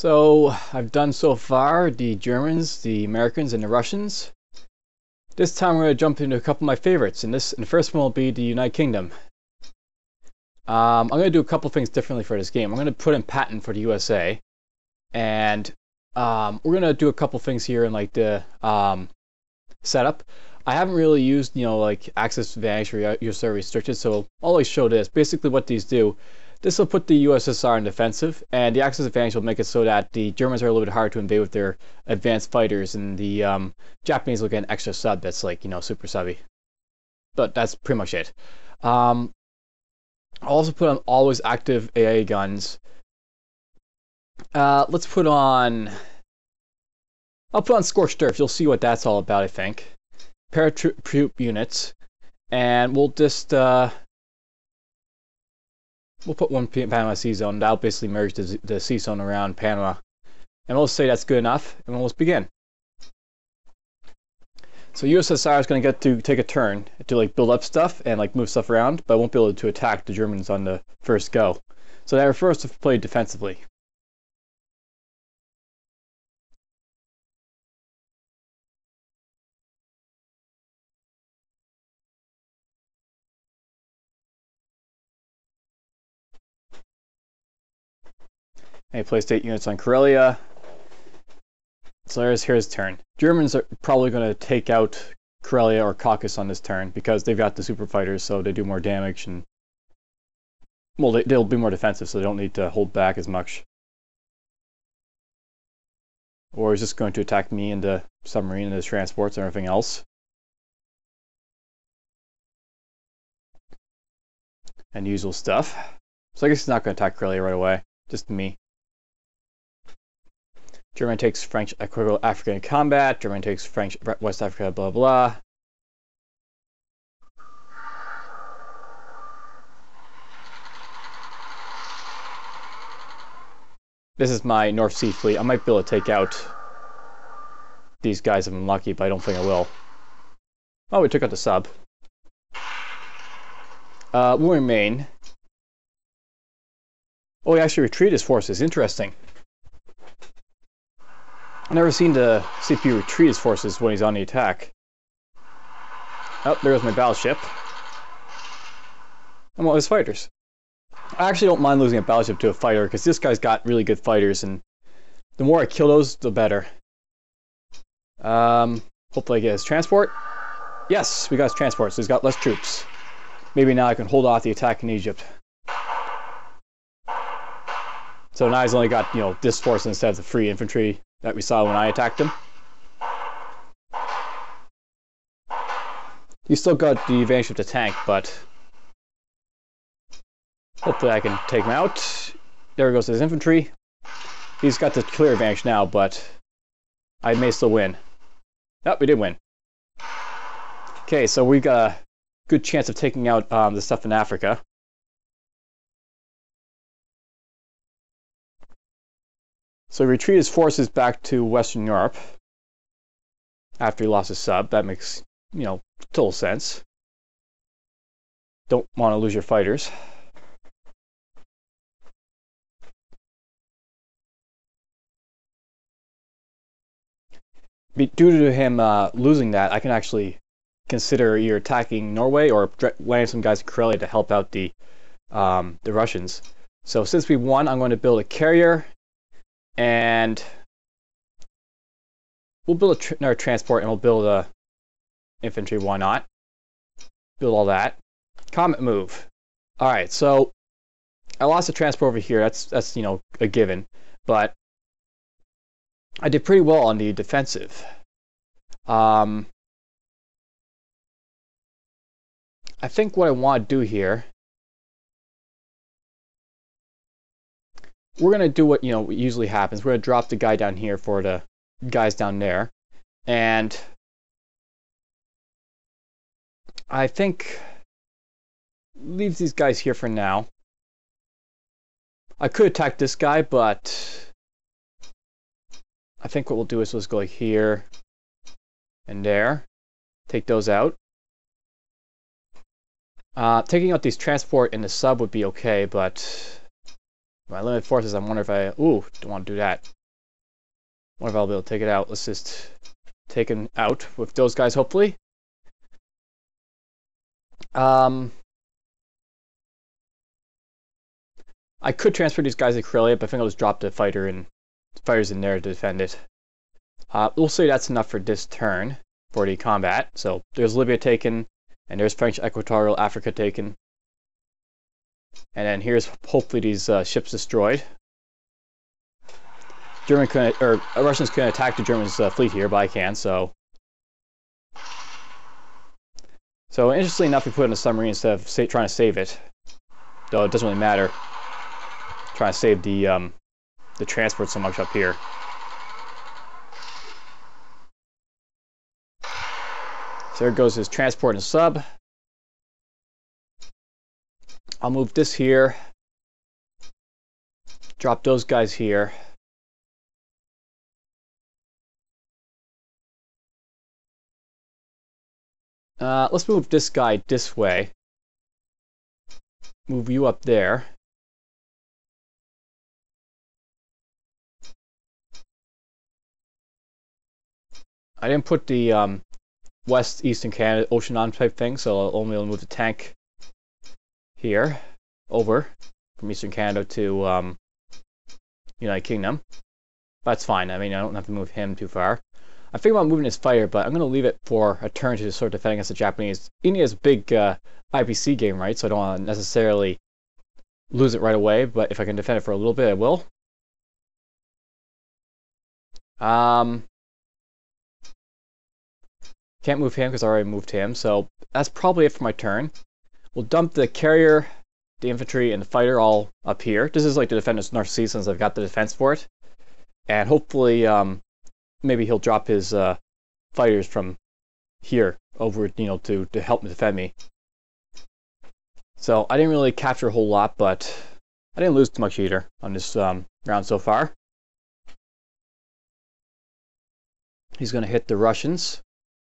So I've done so far the Germans, the Americans, and the Russians. This time we're going to jump into a couple of my favorites, and the first one will be the United Kingdom. I'm going to do a couple things differently for this game. I'm going to put in Patton for the USA, and we're going to do a couple things here in like the setup. I haven't really used, like access advantage or USA restricted, so I'll always show this. Basically what these do, this will put the USSR in defensive, and the access advantage will make it so that the Germans are a little bit harder to invade with their advanced fighters, and the Japanese will get an extra sub that's like, super subby. But that's pretty much it. I'll also put on always active AA guns. Let's put on... I'll put on Scorched Earth. You'll see what that's all about, I think. Paratroop units. And we'll just... we'll put one Panama Sea Zone. That'll basically merge the sea zone around Panama. And we'll say that's good enough, and we'll begin. So USSR is going to get to take a turn to like build up stuff and like move stuff around, but won't be able to attack the Germans on the first go. So that refers to play defensively. And he placed 8 units on Karelia. So here's his turn. Germans are probably going to take out Karelia or Caucasus on this turn because they've got the super fighters, so they do more damage, and well, they'll be more defensive, so they don't need to hold back as much. Or he's just going to attack me and the submarine and the transports and everything else. And usual stuff. So I guess he's not going to attack Karelia right away, just me. Germany takes French equivalent Africa in combat. Germany takes French West Africa, blah blah. This is my North Sea fleet. I might be able to take out these guys if I'm lucky, but I don't think I will. Oh, we took out the sub. We'll remain. Oh, he actually retreated his forces. Interesting. I've never seen the CPU retreat his forces when he's on the attack. Oh, there's my battleship. And all his fighters. I actually don't mind losing a battleship to a fighter, because this guy's got really good fighters, and the more I kill those, the better. Hopefully I get his transport. Yes, we got his transport, so he's got less troops. Maybe now I can hold off the attack in Egypt. So now he's only got, this force instead of the free infantry that we saw when I attacked him. He's still got the advantage of the tank, but hopefully I can take him out. There goes his infantry. He's got the clear advantage now, but I may still win. Oh, we did win. Okay, so we got a good chance of taking out the stuff in Africa. So he retreated his forces back to Western Europe after he lost his sub. That makes, total sense. Don't want to lose your fighters. Due to him losing that, I can actually consider either attacking Norway or landing some guys in Karelia to help out the Russians. So since we won, I'm going to build a carrier. And we'll build another transport, and we'll build a infantry. Why not? Build all that. Comet move. All right, so I lost a transport over here. That's a given. But I did pretty well on the defensive. I think what I want to do here, we're going to do what usually happens. We're going to drop the guy down here for the guys down there. And I think leave these guys here for now. I could attack this guy, but I think what we'll do is let's go here and there. Take those out. Taking out these transport and the sub would be okay, but My limited forces, I wonder if I... Ooh, don't want to do that. I wonder if I'll be able to take it out. Let's just take him out with those guys, hopefully. I could transfer these guys to Karelia, but I think I'll just drop the fighters in there to defend it. We'll say that's enough for this turn for the combat. So there's Libya taken, and there's French Equatorial Africa taken. And then here's hopefully these ships destroyed. Russians can attack the Germans' fleet here, but I can, so... So interestingly enough, we put in a submarine instead of trying to save it. Though it doesn't really matter. Trying to save the transport so much up here. So there goes his transport and sub. I'll move this here. Drop those guys here. Let's move this guy this way. Move you up there. I didn't put the West Eastern Canada Ocean type thing, so I'll only move the tank here over from Eastern Canada to United Kingdom. That's fine. I mean, I don't have to move him too far. I think about moving his fighter, but I'm going to leave it for a turn to sort of defend against the Japanese. India is a big IPC game, right? So I don't want to necessarily lose it right away, but if I can defend it for a little bit, I will. Can't move him because I already moved him, so that's probably it for my turn. We'll dump the carrier, the infantry, and the fighter all up here. This is like to defend this North Sea since I've got the defense for it. And hopefully, maybe he'll drop his fighters from here over, to help defend me. So I didn't really capture a whole lot, but I didn't lose too much either on this round so far. He's going to hit the Russians.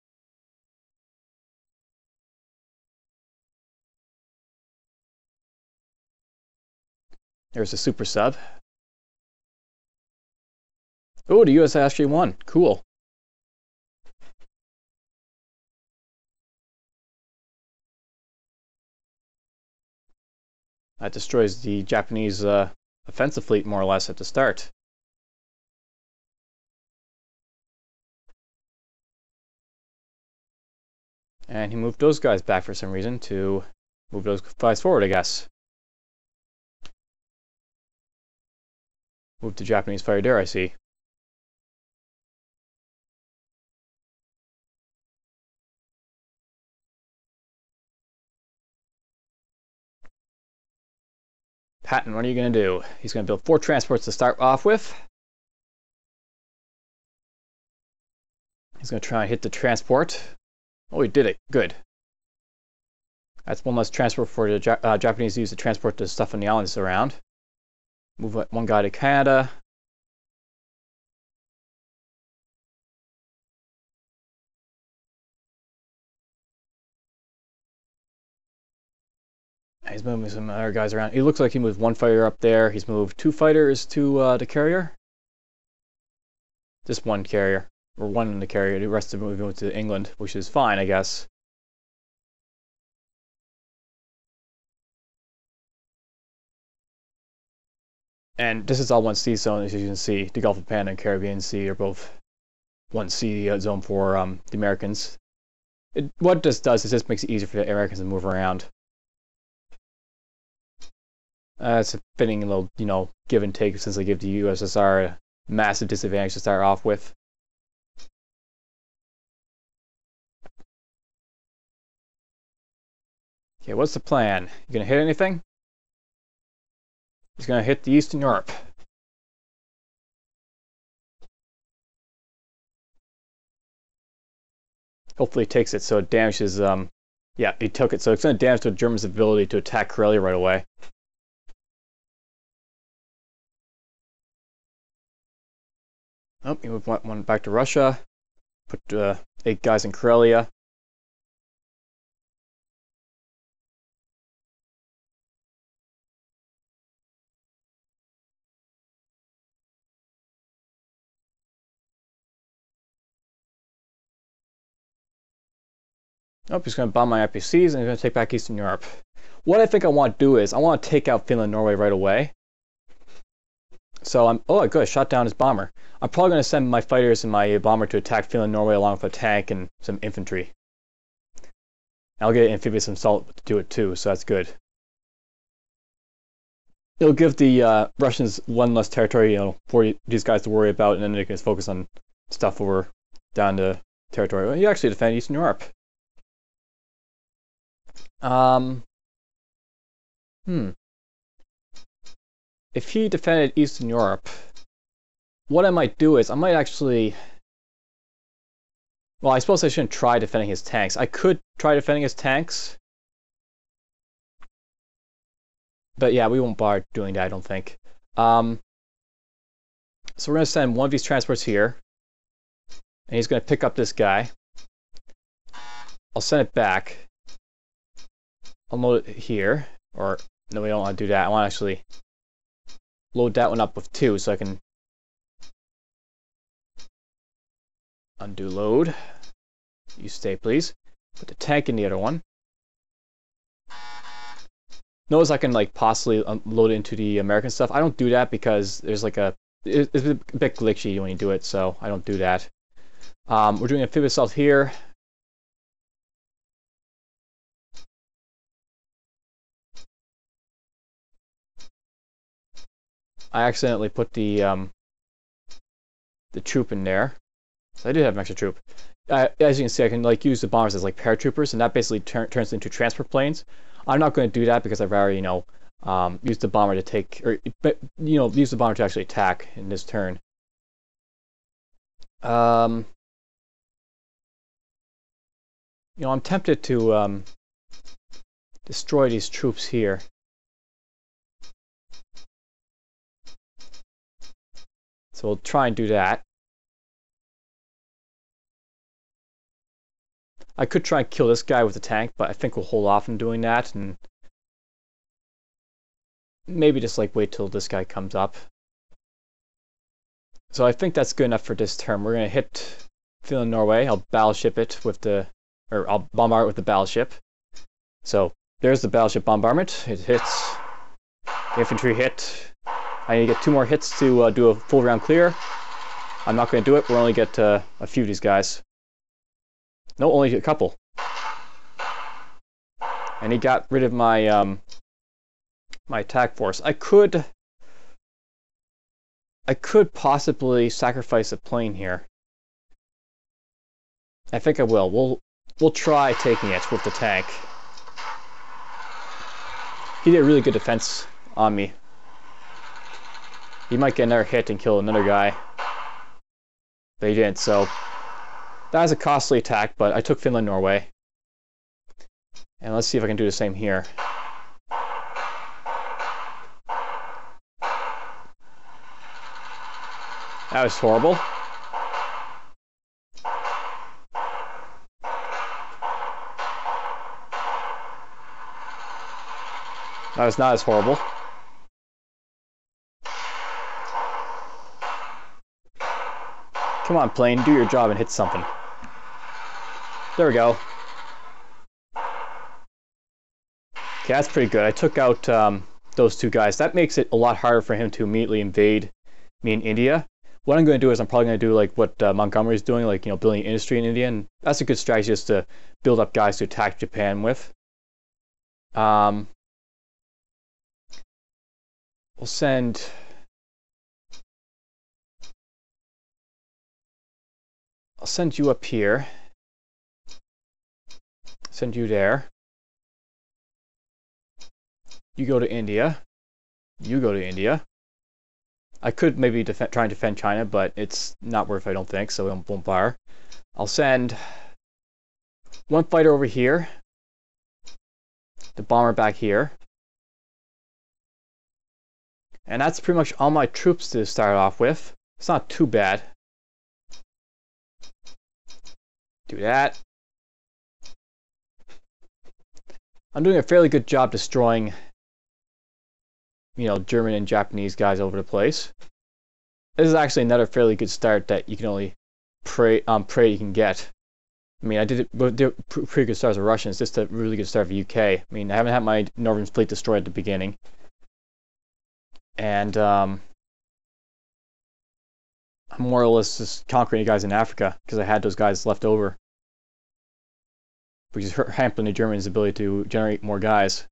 There's a super sub. Oh, the US actually won. Cool. That destroys the Japanese offensive fleet more or less at the start. And he moved those guys back for some reason to move those guys forward, I guess. Move the Japanese fighter there, I see. Patton, what are you going to do? He's going to build 4 transports to start off with. He's going to try and hit the transport. Oh, he did it. Good. That's one less transport for the Japanese to use to transport the stuff on the islands around. Move one guy to Canada. He's moving some other guys around. It looks like he moved 1 fighter up there. He's moved 2 fighters to the carrier. Just 1 carrier. Or 1 in the carrier. The rest of them moving to England, which is fine, I guess. And this is all 1 sea zone, as you can see. The Gulf of Panama and Caribbean Sea are both 1 sea zone for the Americans. What this does is just makes it easier for the Americans to move around. It's a fitting little, give and take since they give the USSR a massive disadvantage to start off with. Okay, what's the plan? You gonna hit anything? He's gonna hit the Eastern Europe. Hopefully he takes it so it damages, yeah, he took it, so it's gonna damage the Germans' ability to attack Karelia right away. Oh, he moved 1 back to Russia. Put 8 guys in Karelia. Oh, he's going to bomb my IPCs and he's going to take back Eastern Europe. What I think I want to do is I want to take out Finland and Norway right away. So oh good, I shot down his bomber. I'm probably going to send my fighters and my bomber to attack Finland and Norway along with a tank and some infantry. I'll get amphibious assault to do it too, so that's good. It'll give the Russians one less territory, for these guys to worry about, and then they can just focus on stuff over down the territory. Well, you actually defend Eastern Europe. If he defended Eastern Europe, what I might do is I might actually... Well, I suppose I shouldn't try defending his tanks. I could try defending his tanks. But yeah, we won't bother doing that, I don't think. So we're going to send one of these transports here. And he's going to pick up this guy. I'll send it back. I'll load it here. Or, no, we don't want to do that. I want to actually load that one up with 2 so I can undo load. You stay, please. Put the tank in the other one. Notice I can like possibly load it into the American stuff. I don't do that because there's like it's a bit glitchy when you do it, so I don't do that. We're doing amphibious assault here. I accidentally put the troop in there. So I did have an extra troop. As you can see, I can like use the bombers as like paratroopers, and that basically turns into transport planes. I'm not going to do that because I've already, use the bomber to take, or use the bomber to actually attack in this turn. I'm tempted to destroy these troops here. So we'll try and do that. I could try and kill this guy with the tank, but I think we'll hold off on doing that and maybe just like wait till this guy comes up. So I think that's good enough for this turn. We're going to hit Finland, Norway. I'll battleship it with I'll bombard it with the battleship. So there's the battleship bombardment. It hits. The infantry hit. I need to get 2 more hits to do a full round clear. I'm not going to do it. We'll only get a few of these guys. No, only a couple. And he got rid of my my attack force. I could possibly sacrifice a plane here. I think I will. We'll try taking it with the tank. He did a really good defense on me. He might get another hit and kill another guy. But he didn't, so that was a costly attack, but I took Finland, Norway. And let's see if I can do the same here. That was horrible. That was not as horrible. Come on, plane, do your job and hit something. There we go. Okay, that's pretty good. I took out those 2 guys. That makes it a lot harder for him to immediately invade me in India. What I'm going to do is I'm probably going to do like what Montgomery's doing, like building industry in India, and that's a good strategy just to build up guys to attack Japan with. We'll send. I'll send you up here. Send you there. You go to India. You go to India. I could maybe try and defend China, but it's not worth it, I don't think, so we won't bother. I'll send 1 fighter over here. The bomber back here. And that's pretty much all my troops to start off with. It's not too bad. Do that. I'm doing a fairly good job destroying, German and Japanese guys over the place. This is actually another fairly good start that you can only pray you can get. I mean, I did pretty good start as a Russian. It's just a really good start for UK. I mean, I haven't had my Northern Fleet destroyed at the beginning. And I'm more or less just conquering guys in Africa because I had those guys left over, which is hampering the Germans' ability to generate more guys.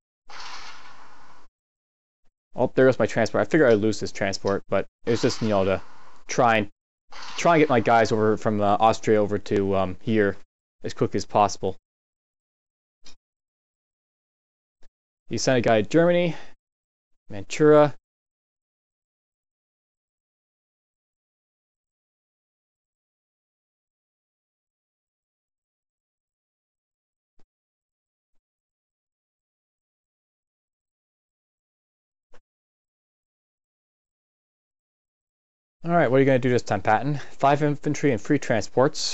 Oh, there goes my transport. I figured I'd lose this transport, but it was just, you know, to try and get my guys over from Austria over to here as quickly as possible. You sent a guy to Germany, Manchuria. Alright, what are you going to do this time, Patton? 5 infantry and 3 transports.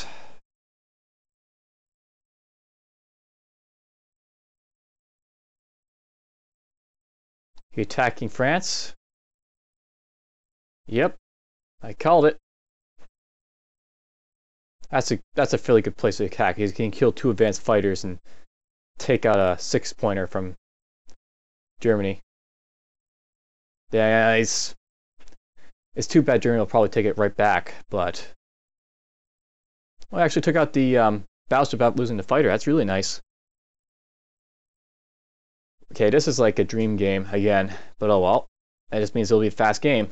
You attacking France? Yep, I called it. That's a fairly good place to attack. You can kill 2 advanced fighters and take out a 6-pointer from Germany. Yeah, it's too bad Germany will probably take it right back, but... Well, I actually took out the battleship without losing the fighter. That's really nice. Okay, this is like a dream game again, but oh well. That just means it'll be a fast game.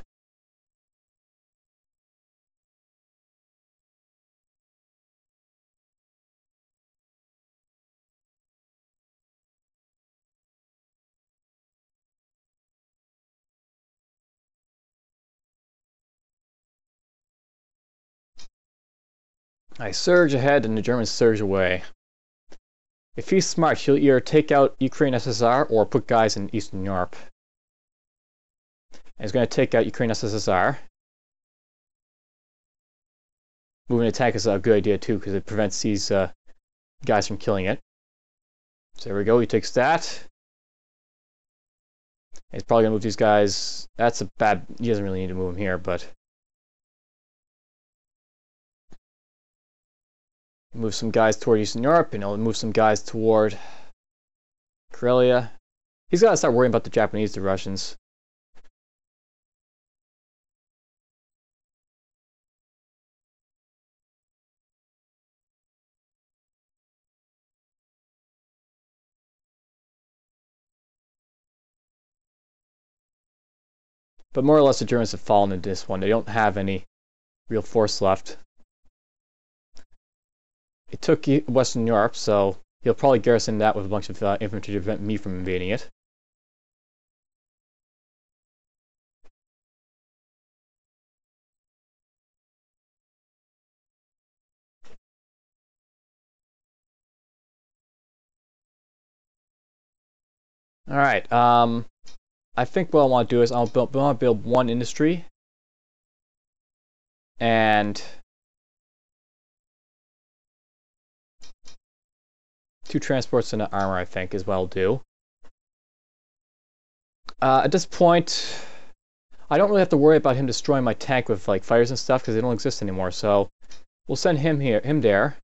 I surge ahead and the Germans surge away. If he's smart, he'll either take out Ukraine SSR or put guys in Eastern Europe. And he's going to take out Ukraine SSR. Moving to tank is a good idea too, because it prevents these guys from killing it. So there we go, he takes that. He's probably going to move these guys. That's a bad... He doesn't really need to move them here, but... Move some guys toward Eastern Europe, and he'll move some guys toward Karelia. He's got to start worrying about the Japanese, the Russians. But more or less the Germans have fallen into this one. They don't have any real force left. It took Western Europe, so he'll probably garrison that with a bunch of infantry to prevent me from invading it. Alright, I think what I want to do is I want to build 1 industry and 2 transports and an armor, I think, is what I'll do. At this point, I don't really have to worry about him destroying my tank with like fires and stuff because they don't exist anymore. So we'll send him there,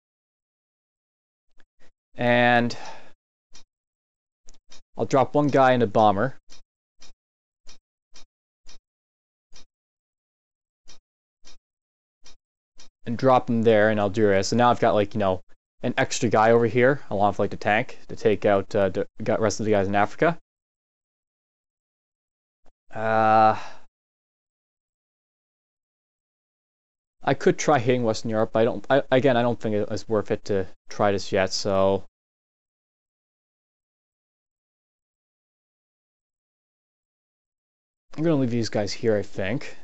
and I'll drop 1 guy in a bomber. And drop him there in Algeria. So now I've got, like, you know, an extra guy over here along with like the tank to take out the rest of the guys in Africa. I could try hitting Western Europe, but I don't think it's worth it to try this yet, so I'm gonna leave these guys here, I think.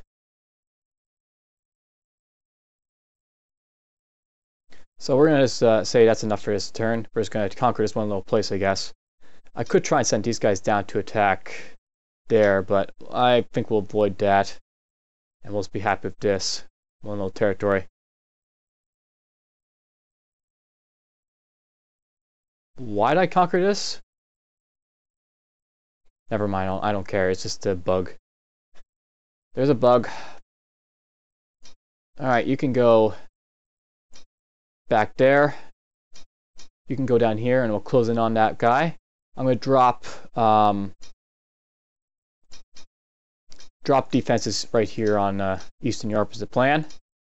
So we're going to say that's enough for this turn. We're just going to conquer this one little place, I guess. I could try and send these guys down to attack there, but I think we'll avoid that. And we'll just be happy with this one little territory. Why did I conquer this? Never mind, I don't care. It's just a bug. There's a bug. Alright, you can go back there. you can go down here and we'll close in on that guy. I'm going to drop defenses right here on Eastern Europe as the plan.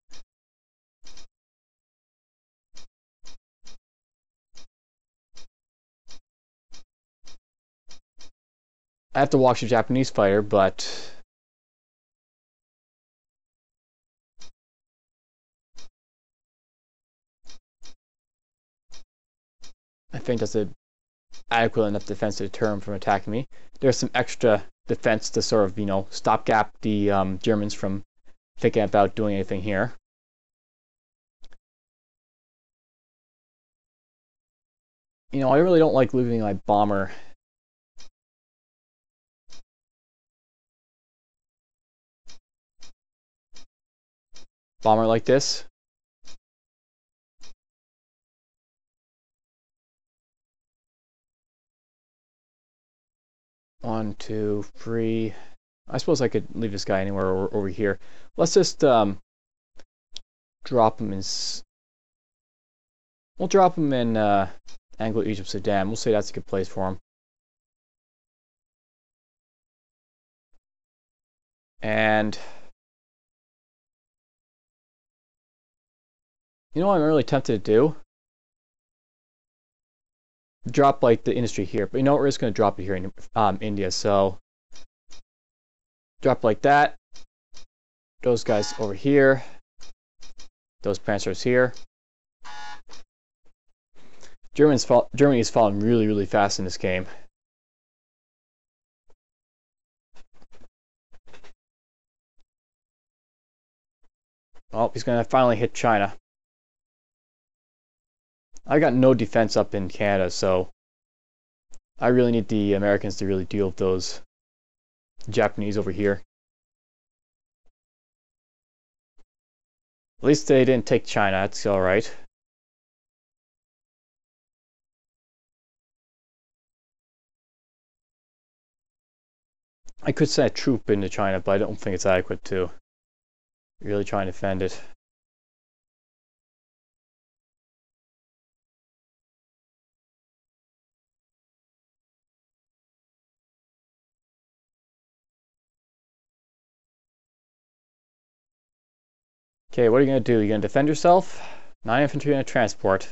I have to watch the Japanese fighter, but I think that's an adequate enough defense to deter them from attacking me. There's some extra defense to sort of, stopgap the Germans from thinking about doing anything here. I really don't like leaving my bomber like this. One, two, three. I suppose I could leave this guy anywhere over here. Let's just drop him in. We'll drop him in Anglo-Egypt, Sudan. We'll say that's a good place for him. And you know what I'm really tempted to do? Drop like the industry here, but we're just going to drop it here in India. So drop like that. Those guys over here. Those panzers here. Germany is falling really, really fast in this game. Oh, he's going to finally hit China. I got no defense up in Canada, so I really need the Americans to really deal with those Japanese over here. At least they didn't take China, that's alright. I could send a troop into China, but I don't think it's adequate to really try and defend it. Okay, what are you going to do? You're going to defend yourself? 9 infantry and a transport.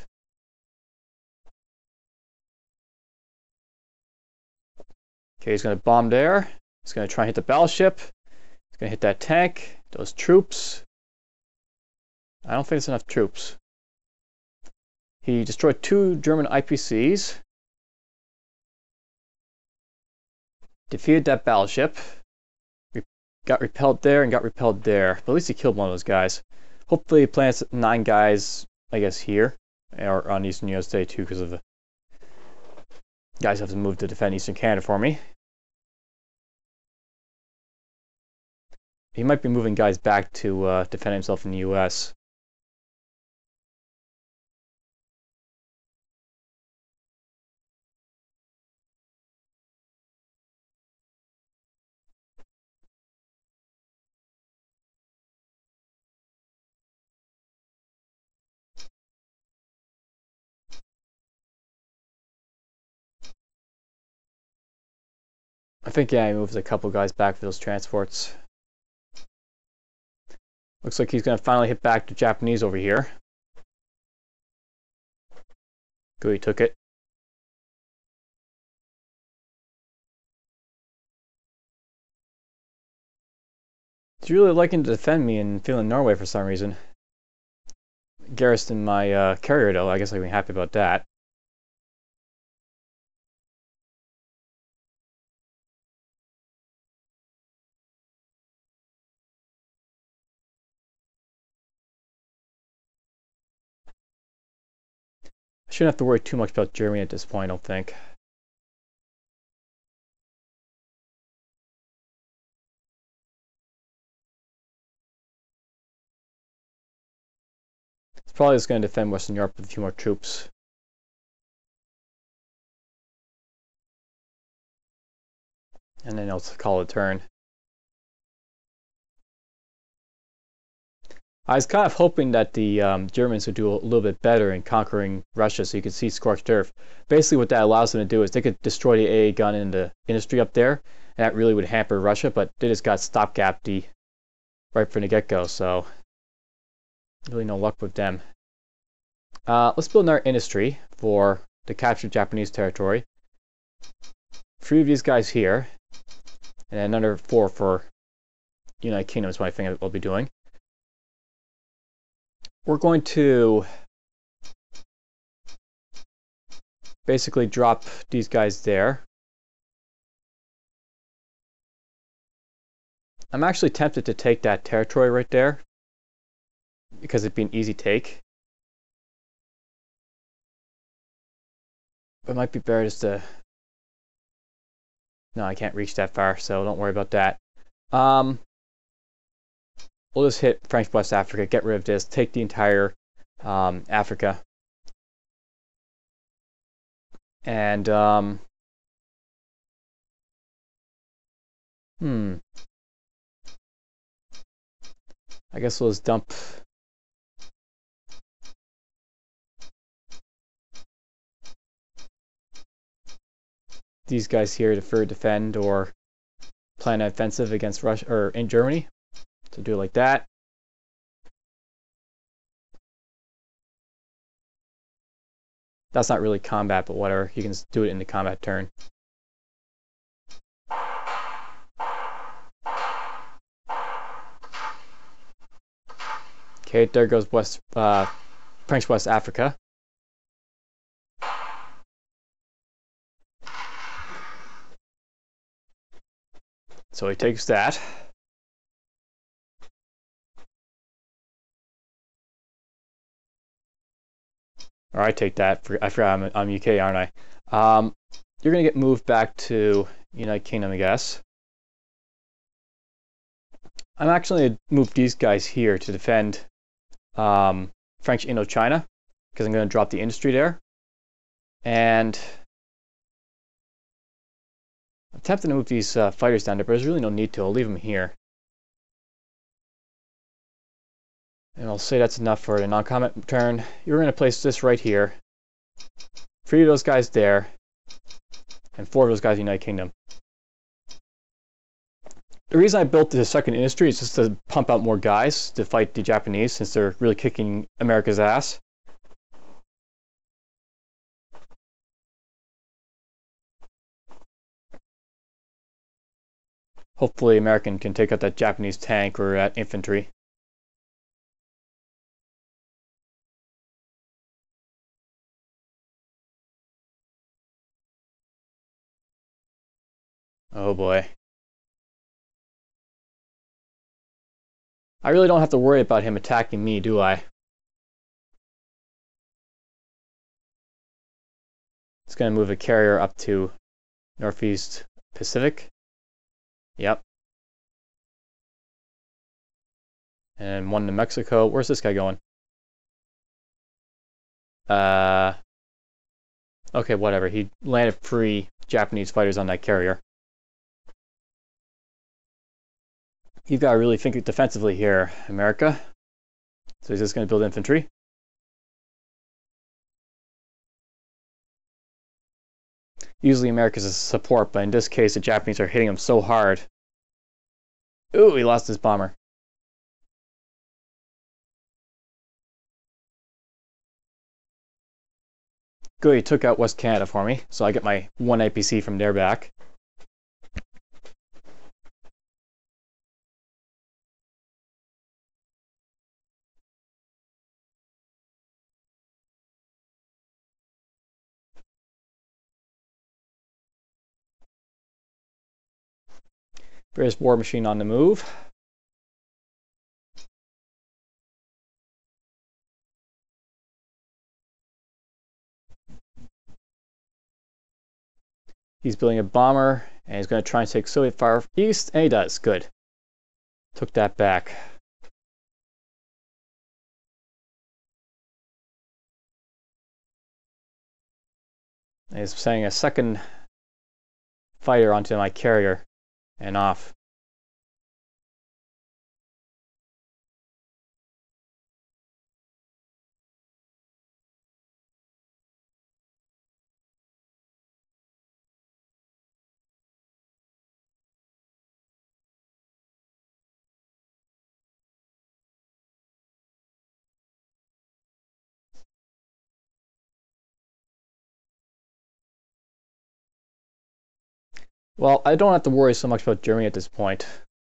Okay, he's going to bomb there. He's going to try and hit the battleship. He's going to hit that tank. Those troops. I don't think it's enough troops. He destroyed 2 German IPCs. Defeated that battleship. Got repelled there and got repelled there. But at least he killed one of those guys. Hopefully he plants 9 guys, I guess, here. Or on Eastern USA too, because of the guys have to move to defend Eastern Canada for me. He might be moving guys back to defend himself in the US. I think, yeah, he moves a couple guys back for those transports. Looks like he's going to finally hit back to Japanese over here. Good, he took it. He's really liking to defend me in Finland, Norway for some reason. Garrisoned my carrier, though. I guess I'd be happy about that. I shouldn't have to worry too much about Germany at this point, I don't think. It's probably just going to defend Western Europe with a few more troops. And then I'll call it a turn. I was kind of hoping that the Germans would do a little bit better in conquering Russia, so you could see scorched earth. Basically, what that allows them to do is they could destroy the AA gun in the industry up there, and that really would hamper Russia, but they just got stopgapped right from the get-go, so really no luck with them. Let's build another industry for the captured Japanese territory. 3 of these guys here, and then another 4 for United Kingdom is what I think I'll be doing. We're going to basically drop these guys there. I'm actually tempted to take that territory right there because it'd be an easy take. But it might be better just to... No, I can't reach that far, so don't worry about that. We'll just hit French West Africa, get rid of this, take the entire Africa. And, I guess we'll just dump these guys here to further defend or plan an offensive against Russia or in Germany. So do it like that. That's not really combat, but whatever. You can do it in the combat turn. Okay, there goes French West Africa. So he takes that. Or I take that. I forgot I'm UK, aren't I? You're going to get moved back to United Kingdom, I guess. I'm actually going to move these guys here to defend French Indochina, because I'm going to drop the industry there. And I'm tempted to move these fighters down there, but there's really no need to. I'll leave them here. And I'll say that's enough for the non-combat turn. You're going to place this right here. 3 of those guys there. And 4 of those guys in the United Kingdom. The reason I built the second industry is just to pump out more guys to fight the Japanese, since they're really kicking America's ass. Hopefully American can take out that Japanese tank or that infantry. Oh boy. I really don't have to worry about him attacking me, do I? It's going to move a carrier up to Northeast Pacific. Yep. And 1 to Mexico. Where's this guy going? Okay, whatever. He landed 3 Japanese fighters on that carrier. You've got to really think defensively here, America. So he's just going to build infantry. Usually America's a support, but in this case the Japanese are hitting him so hard. Ooh, he lost his bomber. Good, he took out West Canada for me, so I get my 1 APC from there back. British war machine on the move. He's building a bomber, and he's going to try and take Soviet Far East, and he does. Good. Took that back. And he's sending a second fighter onto my carrier and off. Well, I don't have to worry so much about Germany at this point.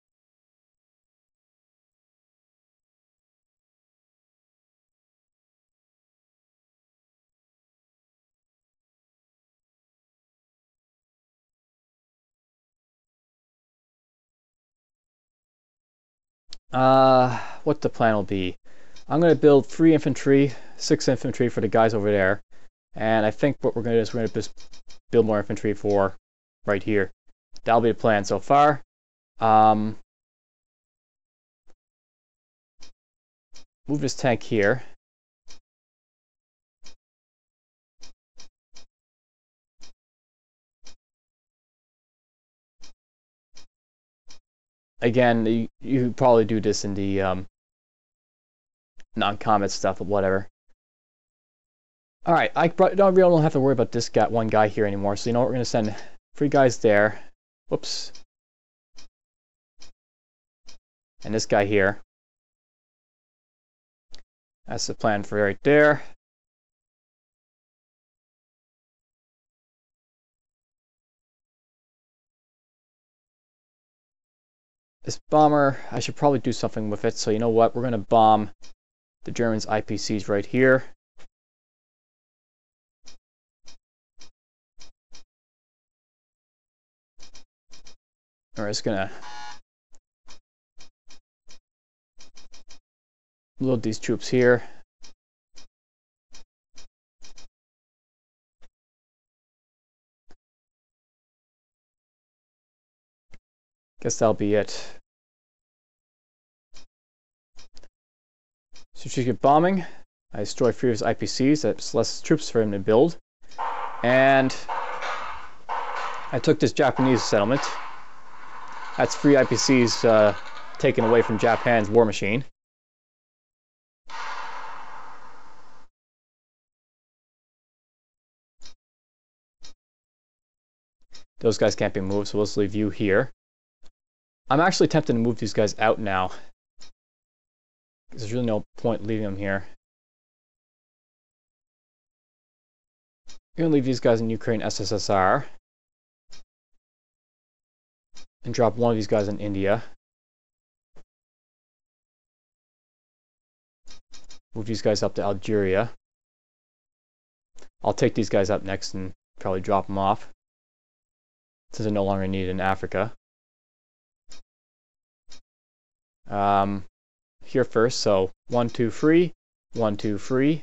What the plan will be. I'm going to build 3 infantry, 6 infantry for the guys over there. And I think what we're going to do is we're going to just build more infantry for right here. That'll be the plan so far. Move this tank here. Again, you probably do this in the non-combat stuff or whatever. Alright, I don't have to worry about this one guy here anymore, so you know what, we're going to send 3 guys there. Whoops. And this guy here. That's the plan for right there. This bomber, I should probably do something with it, so you know what, we're going to bomb the Germans' IPCs right here. We're just going to load these troops here. Guess that'll be it. Strategic bombing. I destroy 3 of his IPCs. That's less troops for him to build. And I took this Japanese settlement. That's 3 IPCs taken away from Japan's war machine. Those guys can't be moved, so let's leave you here. I'm actually tempted to move these guys out now. There's really no point leaving them here. I'm going to leave these guys in Ukraine, SSSR. And drop one of these guys in India. Move these guys up to Algeria. I'll take these guys up next and probably drop them off, since they're no longer needed in Africa. Here first, so 1, 2, 3, 1, 2, 3.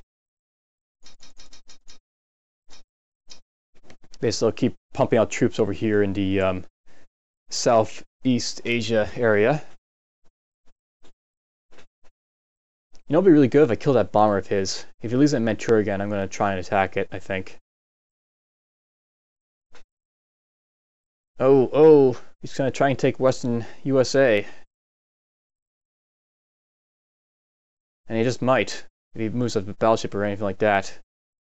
Basically, I'll keep pumping out troops over here in the Southeast Asia area. You know, it'd be really good if I kill that bomber of his. If he leaves it in Manchuria again, I'm going to try and attack it, I think. Oh, he's going to try and take Western USA. And he just might, if he moves a battleship or anything like that.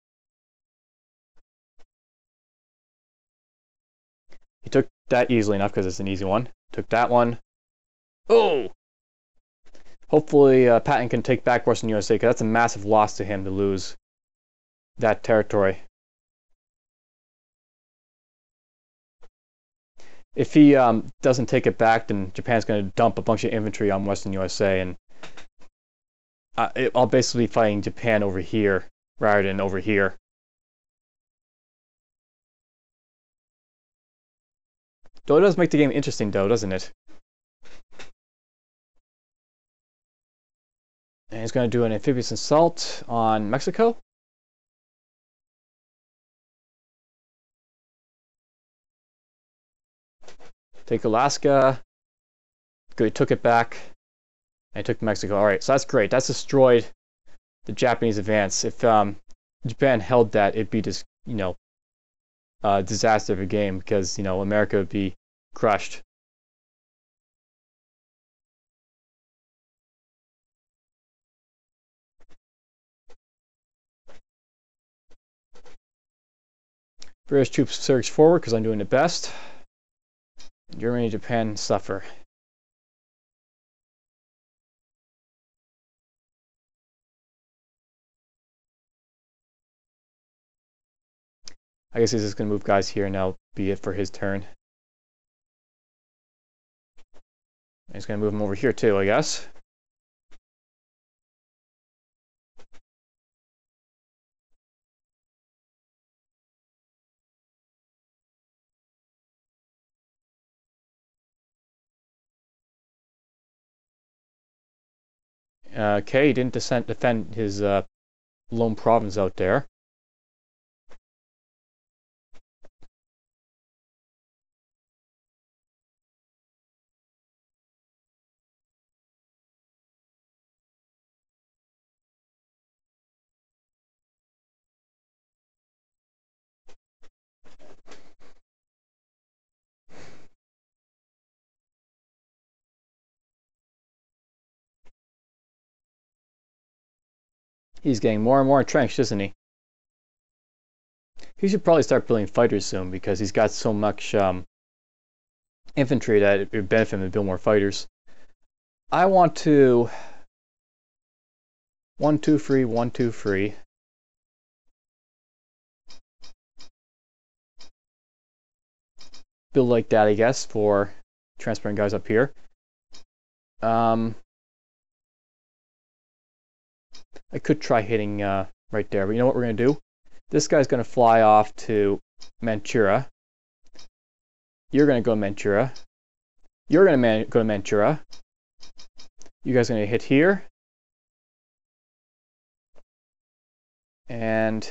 He took that easily enough because it's an easy one. Took that one. Oh! Hopefully Patton can take back Western USA, because that's a massive loss to him to lose that territory. If he doesn't take it back, then Japan's going to dump a bunch of infantry on Western USA, and I'll basically be fighting Japan over here rather than over here. Though it does make the game interesting, though, doesn't it? And he's going to do an amphibious assault on Mexico. Take Alaska. Good, took it back. And took Mexico. Alright, so that's great. That's destroyed the Japanese advance. If Japan held that, it'd be just, you know, a disaster of a game, because, you know, America would be crushed. British troops surge forward because I'm doing the best. Germany and Japan suffer. I guess he's just going to move guys here, and that'll be it for his turn. He's going to move him over here too, I guess. Okay, he didn't defend his lone province out there. He's getting more and more entrenched, isn't he? He should probably start building fighters soon because he's got so much infantry that it would benefit him to build more fighters. I want to 1, 2, 3, 1, 2, 3. Build like that, I guess, for transporting guys up here. I could try hitting right there, but you know what we're going to do? This guy's going to fly off to Manchuria. You're going to go to Manchuria. You're going to go to Manchuria. You guys are going to hit here. And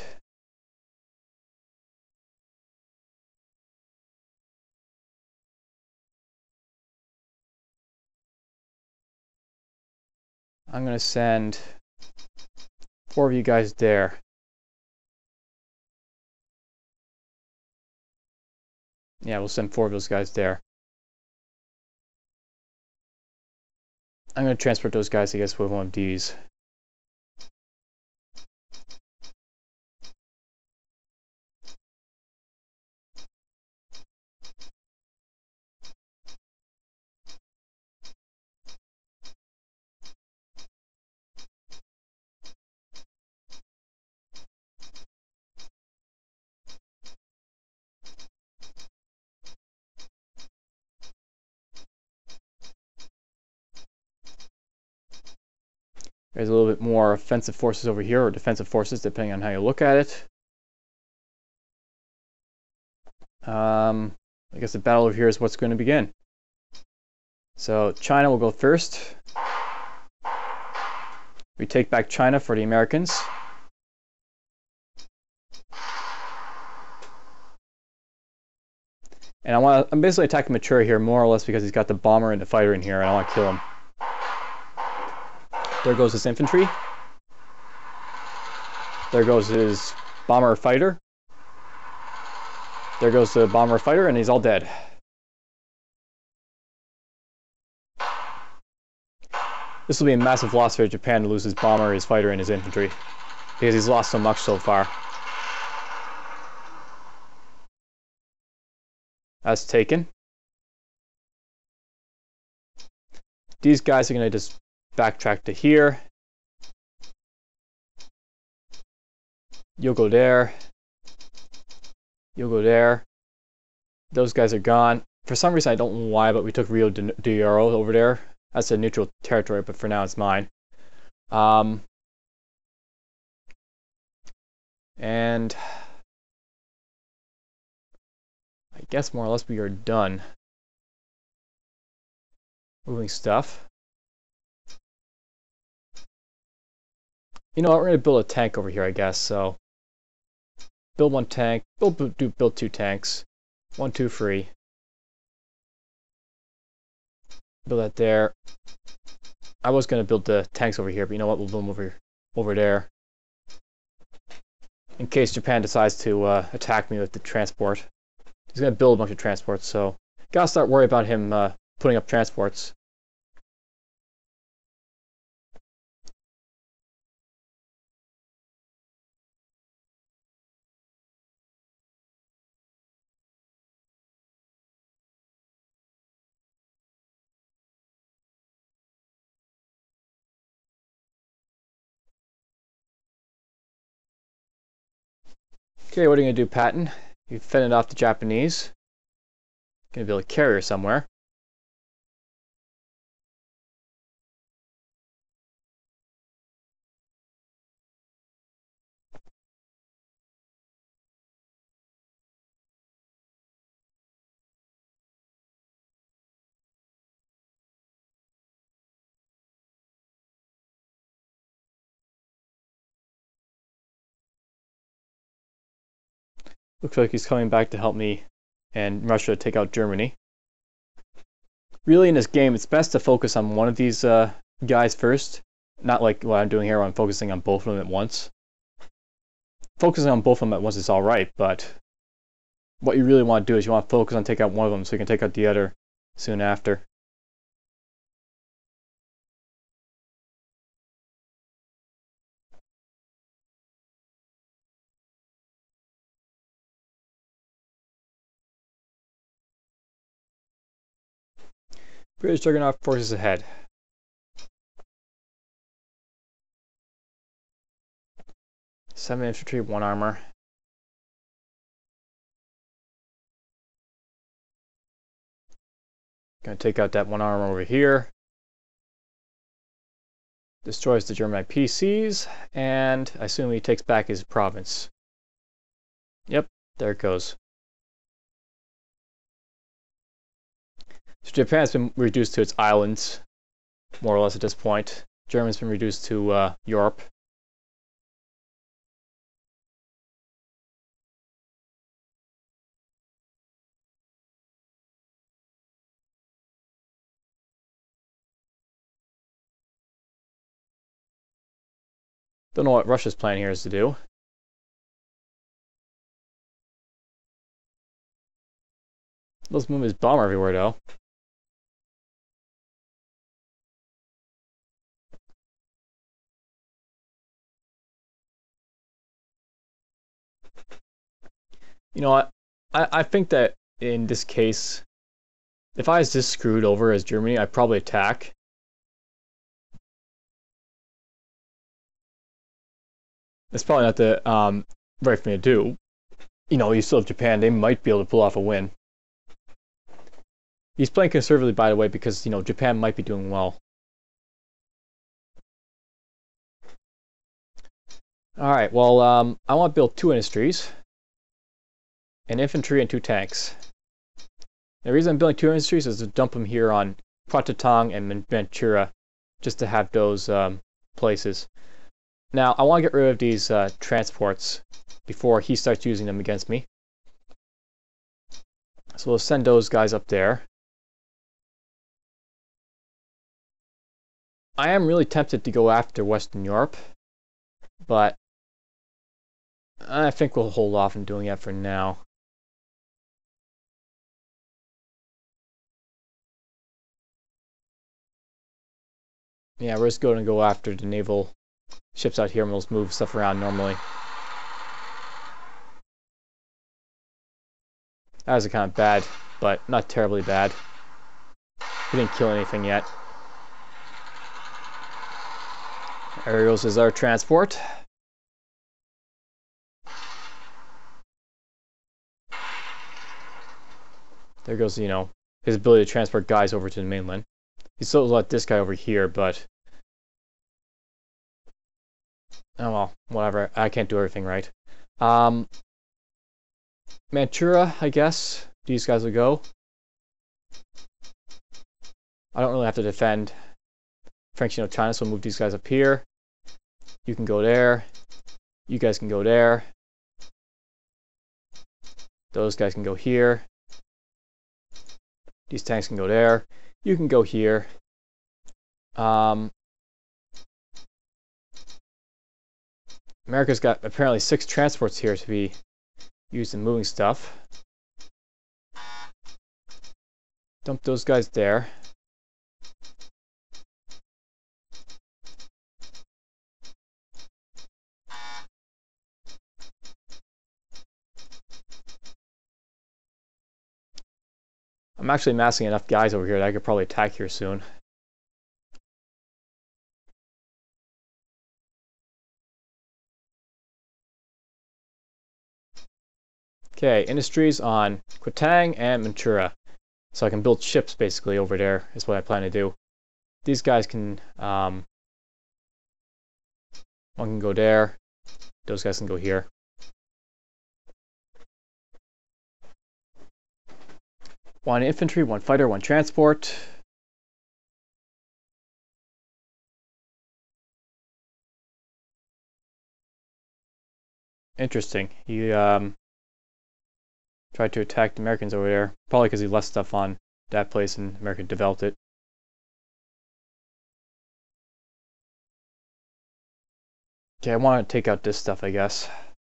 I'm going to send 4 of you guys there. Yeah, we'll send 4 of those guys there. I'm going to transport those guys, I guess, with one of these. There's a little bit more offensive forces over here, or defensive forces, depending on how you look at it. I guess the battle over here is what's going to begin. So China will go first. We take back China for the Americans. And I'm basically attacking Manchuria here more or less because he's got the bomber and the fighter in here and I want to kill him. There goes his infantry. There goes his bomber fighter. There goes the bomber fighter, and he's all dead. This will be a massive loss for Japan to lose his bomber, his fighter, and his infantry, because he's lost so much so far. That's taken. These guys are going to just backtrack to here. You'll go there. You'll go there. Those guys are gone. For some reason, I don't know why, but we took Rio de Janeiro over there. That's a neutral territory, but for now it's mine. And I guess more or less we are done moving stuff. You know what, we're going to build a tank over here, I guess, so build 1 tank, build 2 tanks, 1, 2, 3. Build that there. I was going to build the tanks over here, but you know what, we'll build them over there. In case Japan decides to attack me with the transport. He's going to build a bunch of transports, so gotta start worrying about him putting up transports. Okay, what are you going to do, Patton? You fended off the Japanese. Going to build a carrier somewhere. Looks like he's coming back to help me and Russia take out Germany. Really, in this game, it's best to focus on one of these guys first. Not like what I'm doing here, where I'm focusing on both of them at once. Focusing on both of them at once is alright, but what you really want to do is you want to focus on taking out one of them so you can take out the other soon after. British Juggernaut forces ahead. Seven infantry, 1 armor. Gonna take out that 1 armor over here. Destroys the German PCs, and I assume he takes back his province. Yep, there it goes. So Japan's been reduced to its islands, more or less at this point. Germany's been reduced to Europe. Don't know what Russia's plan here is to do. Let's move his bomber everywhere though. You know what? I think that in this case, if I was this screwed over as Germany, I'd probably attack. It's probably not the right thing to do. You know, you still have Japan, they might be able to pull off a win. He's playing conservatively, by the way, because, you know, Japan might be doing well. Alright, well, I want to build 2 industries. An infantry and 2 tanks. The reason I'm building 2 industries is to dump them here on Pratatang and Manchuria, just to have those places. Now, I want to get rid of these transports before he starts using them against me. So we'll send those guys up there. I am really tempted to go after Western Europe, but I think we'll hold off on doing that for now. Yeah, we're just going to go after the naval ships out here and we'll just move stuff around normally. That was kind of bad, but not terribly bad. We didn't kill anything yet. Aerials is our transport. There goes, you know, his ability to transport guys over to the mainland. He still let this guy over here, but oh well, whatever. I can't do everything right. Manchuria, I guess. These guys will go. I don't really have to defend French Indochina, so we'll move these guys up here. You can go there. You guys can go there. Those guys can go here. These tanks can go there. You can go here. America's got apparently 6 transports here to be used in moving stuff. Dump those guys there. I'm actually amassing enough guys over here that I could probably attack here soon. Okay, industries on Kwetang and Manchuria. So I can build ships basically over there is what I plan to do. These guys can, one can go there. Those guys can go here. One infantry, 1 fighter, 1 transport. Interesting. He tried to attack the Americans over there. Probably because he left stuff on that place and America developed it. Okay, I want to take out this stuff, I guess.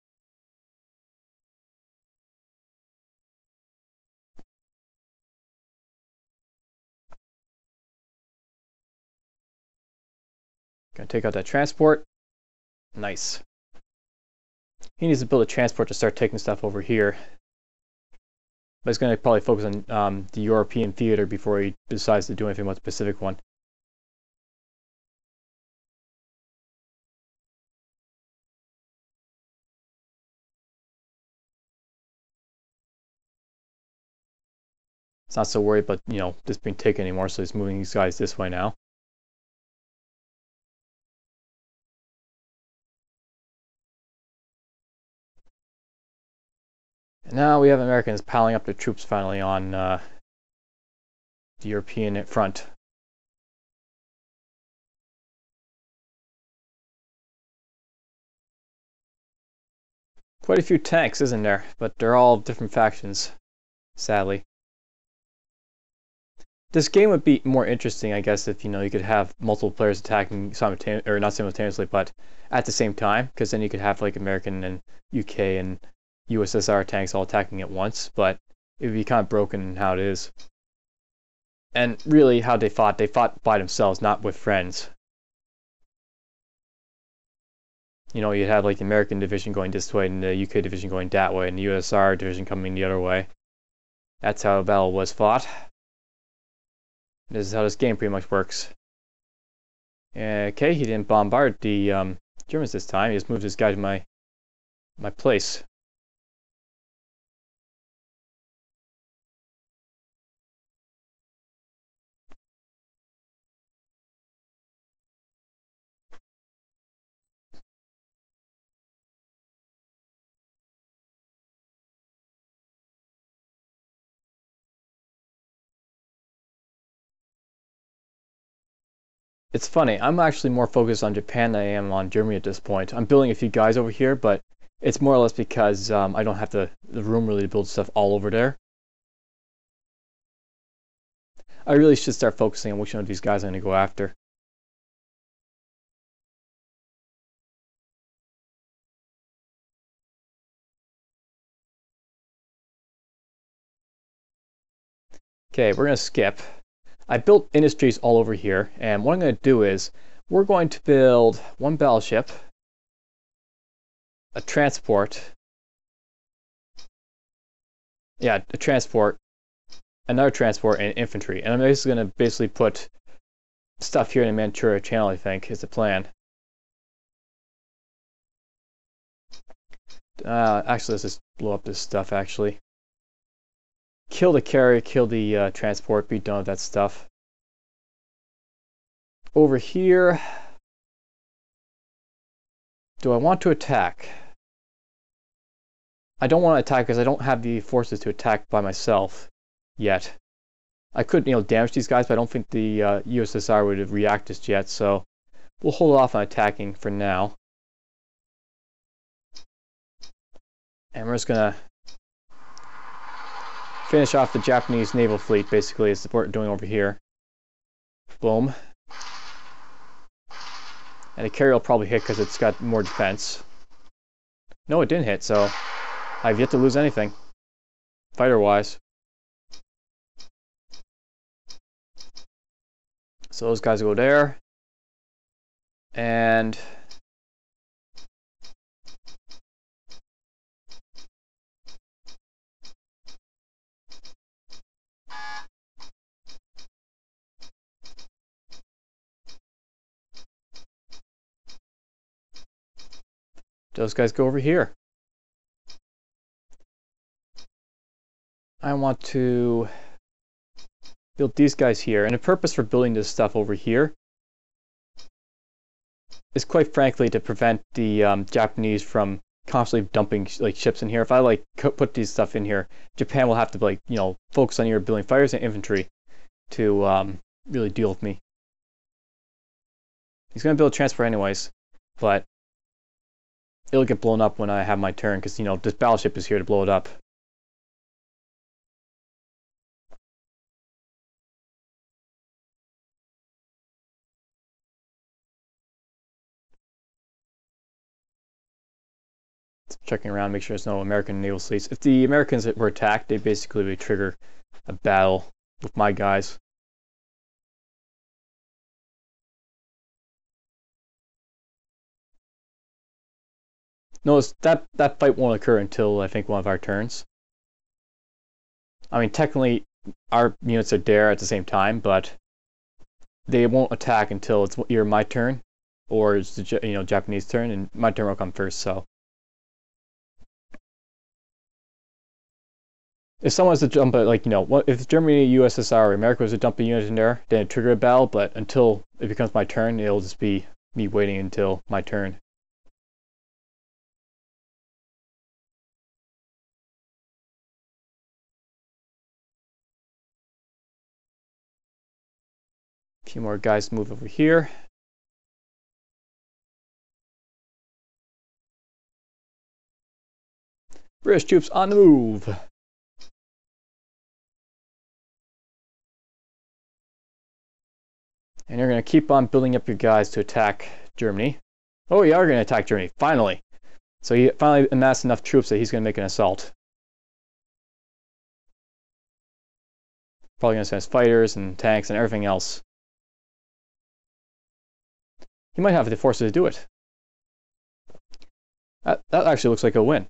Gonna take out that transport. Nice. He needs to build a transport to start taking stuff over here. But he's going to probably focus on the European theater before he decides to do anything about the Pacific one. It's not so worried about, this being taken anymore, so he's moving these guys this way now. And now we have Americans piling up their troops finally on the European front. Quite a few tanks, isn't there? But they're all different factions, sadly. This game would be more interesting, I guess, if you could have multiple players attacking simultaneously, or not simultaneously, but at the same time, because then you could have like American and UK and USSR tanks all attacking at once. But it would be kind of broken in how it is. And really, how they fought by themselves, not with friends. You'd have like the American division going this way and the UK division going that way, and the USSR division coming the other way. That's how the battle was fought. This is how this game pretty much works. Okay, he didn't bombard the Germans this time. He just moved this guy to my place. It's funny, I'm actually more focused on Japan than I am on Germany at this point. I'm building a few guys over here, but it's more or less because I don't have the room really to build stuff all over there. I really should start focusing on which one of these guys I'm going to go after. Okay, we're going to skip. I built industries all over here, and what I'm going to do is we're going to build one battleship, a transport, a transport, another transport, and infantry. And I'm basically going to put stuff here in the Manchuria Channel, I think, is the plan. Actually, let's just blow up this stuff, actually. Kill the carrier, kill the transport, be done with that stuff. Over here, do I want to attack? I don't want to attack because I don't have the forces to attack by myself yet. I could, damage these guys, but I don't think the USSR would have reacted just yet, so we'll hold off on attacking for now. And we're just gonna finish off the Japanese naval fleet, basically, is what we're doing over here. Boom. And the carrier will probably hit because it's got more defense. No, it didn't hit, so I've yet to lose anything, fighter-wise. So those guys go there. And those guys go over here. I want to build these guys here, and the purpose for building this stuff over here is quite frankly to prevent the Japanese from constantly dumping ships in here. If I put these stuff in here, Japan will have to focus on either building fighters and infantry to really deal with me. He's gonna build a transport anyways, but it'll get blown up when I have my turn because this battleship is here to blow it up. checking around, make sure there's no American naval fleets. If the Americans were attacked, they basically would trigger a battle with my guys. Notice that fight won't occur until I think one of our turns. I mean, technically, our units are there at the same time, but they won't attack until it's either my turn or it's the Japanese turn, and my turn will come first. So, if someone was to jump at if Germany, USSR, or America was to dump a unit in there, then it trigger a battle. But until it becomes my turn, it'll just be me waiting until my turn. A few more guys move over here. British troops on the move. And you're going to keep on building up your guys to attack Germany. Oh, you are going to attack Germany, finally. So he finally amassed enough troops that he's going to make an assault. Probably going to send his fighters and tanks and everything else. He might have the forces to do it. That actually looks like a win.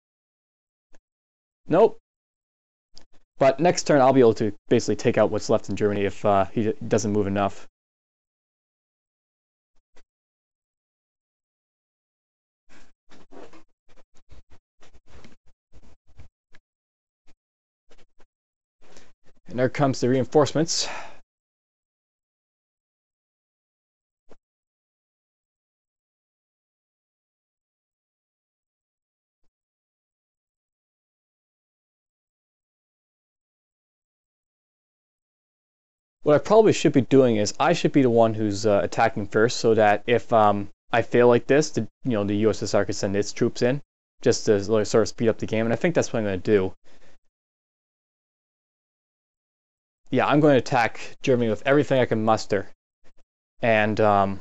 Nope. But next turn I'll be able to basically take out what's left in Germany if he doesn't move enough. And there comes the reinforcements. What I probably should be doing is I should be the one who's attacking first, so that if I fail like this, the USSR could send its troops in, just to sort of speed up the game. And I think that's what I'm going to do. Yeah, I'm going to attack Germany with everything I can muster, and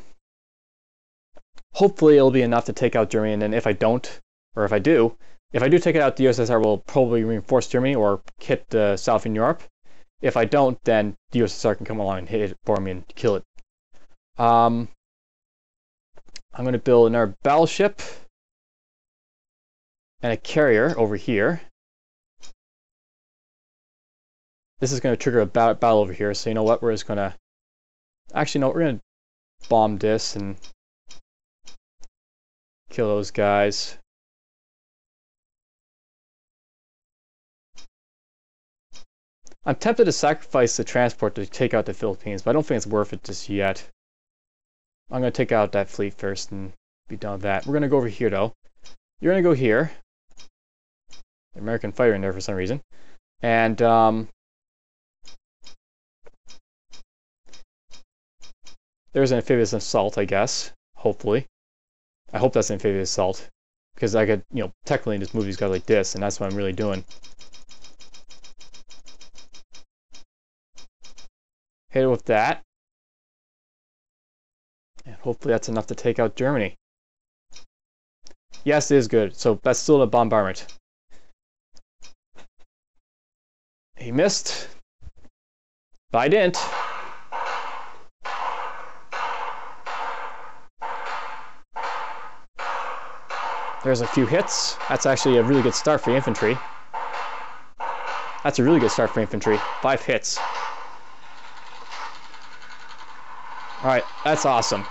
hopefully it'll be enough to take out Germany. And then if I don't, or if I do take it out, the USSR will probably reinforce Germany or hit Southern Europe. If I don't, then the USSR can come along and hit it for me and kill it. I'm going to build another battleship and a carrier over here. This is going to trigger a battle over here, so you know what? We're just going to... Actually, no, we're going to bomb this and kill those guys. I'm tempted to sacrifice the transport to take out the Philippines, but I don't think it's worth it just yet. I'm going to take out that fleet first and be done with that. We're going to go over here, though. You're going to go here. American fighter in there for some reason. And there's an amphibious assault, I guess. Hopefully. I hope that's an amphibious assault. Because I could, technically just move these guys like this, and that's what I'm really doing. Hit it with that. And hopefully that's enough to take out Germany. Yes, it is good. So that's still a bombardment. He missed. But I didn't. There's a few hits. That's actually a really good start for infantry. That's a really good start for infantry. 5 hits. Alright, that's awesome.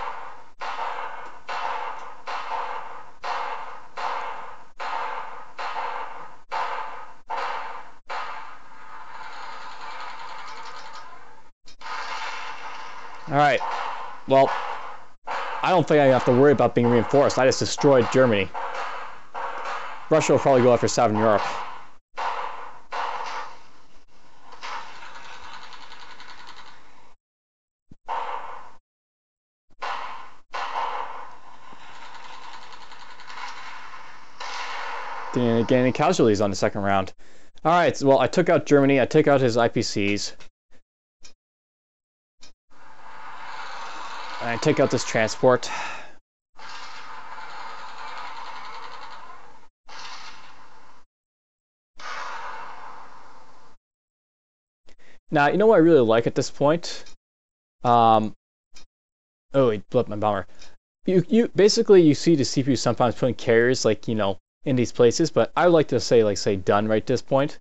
Alright, well, I don't think I have to worry about being reinforced. I just destroyed Germany. Russia will probably go after Southern Europe. Didn't get any casualties on the second round. Alright, well, I took out Germany. I took out his IPCs. And I take out this transport. Now, you know what I really like at this point? Oh, it blew up my bomber. You basically you see the CPU sometimes putting carriers like, you know, in these places, but I would like to say done right at this point.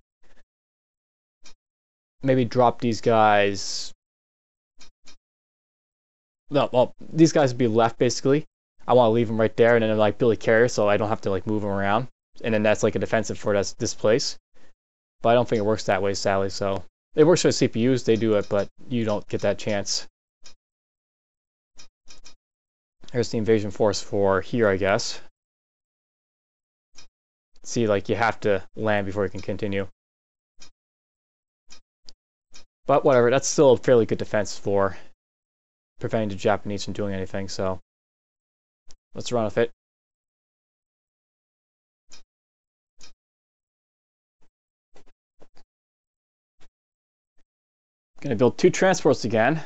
Maybe drop these guys. No, well, these guys would be left basically. I want to leave them right there and then like build a carrier so I don't have to like move them around. And then that's like a defensive for this place. But I don't think it works that way, sadly, so it works for the CPUs, they do it, but you don't get that chance. Here's the invasion force for here, I guess. See, like, you have to land before you can continue. But whatever, that's still a fairly good defense for preventing the Japanese from doing anything, so let's run with it. Gonna build 2 transports again.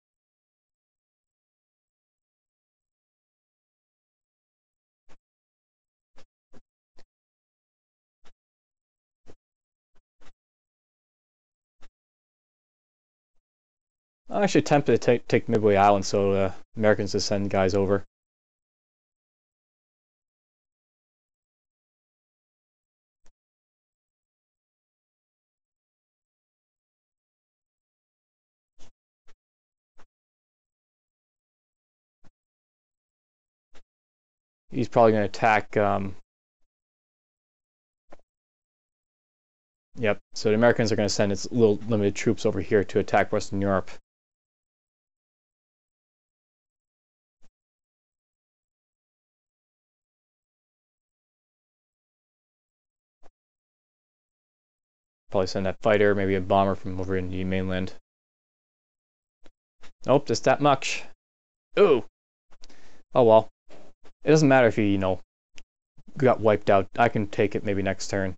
I'm actually tempted to take Midway Island so Americans to send guys over. He's probably going to attack. Yep, so the Americans are going to send its little limited troops over here to attack Western Europe. Probably send that fighter, maybe a bomber from over in the mainland. Nope, just that much. Ooh! Oh well. It doesn't matter if you know, got wiped out. I can take it maybe next turn.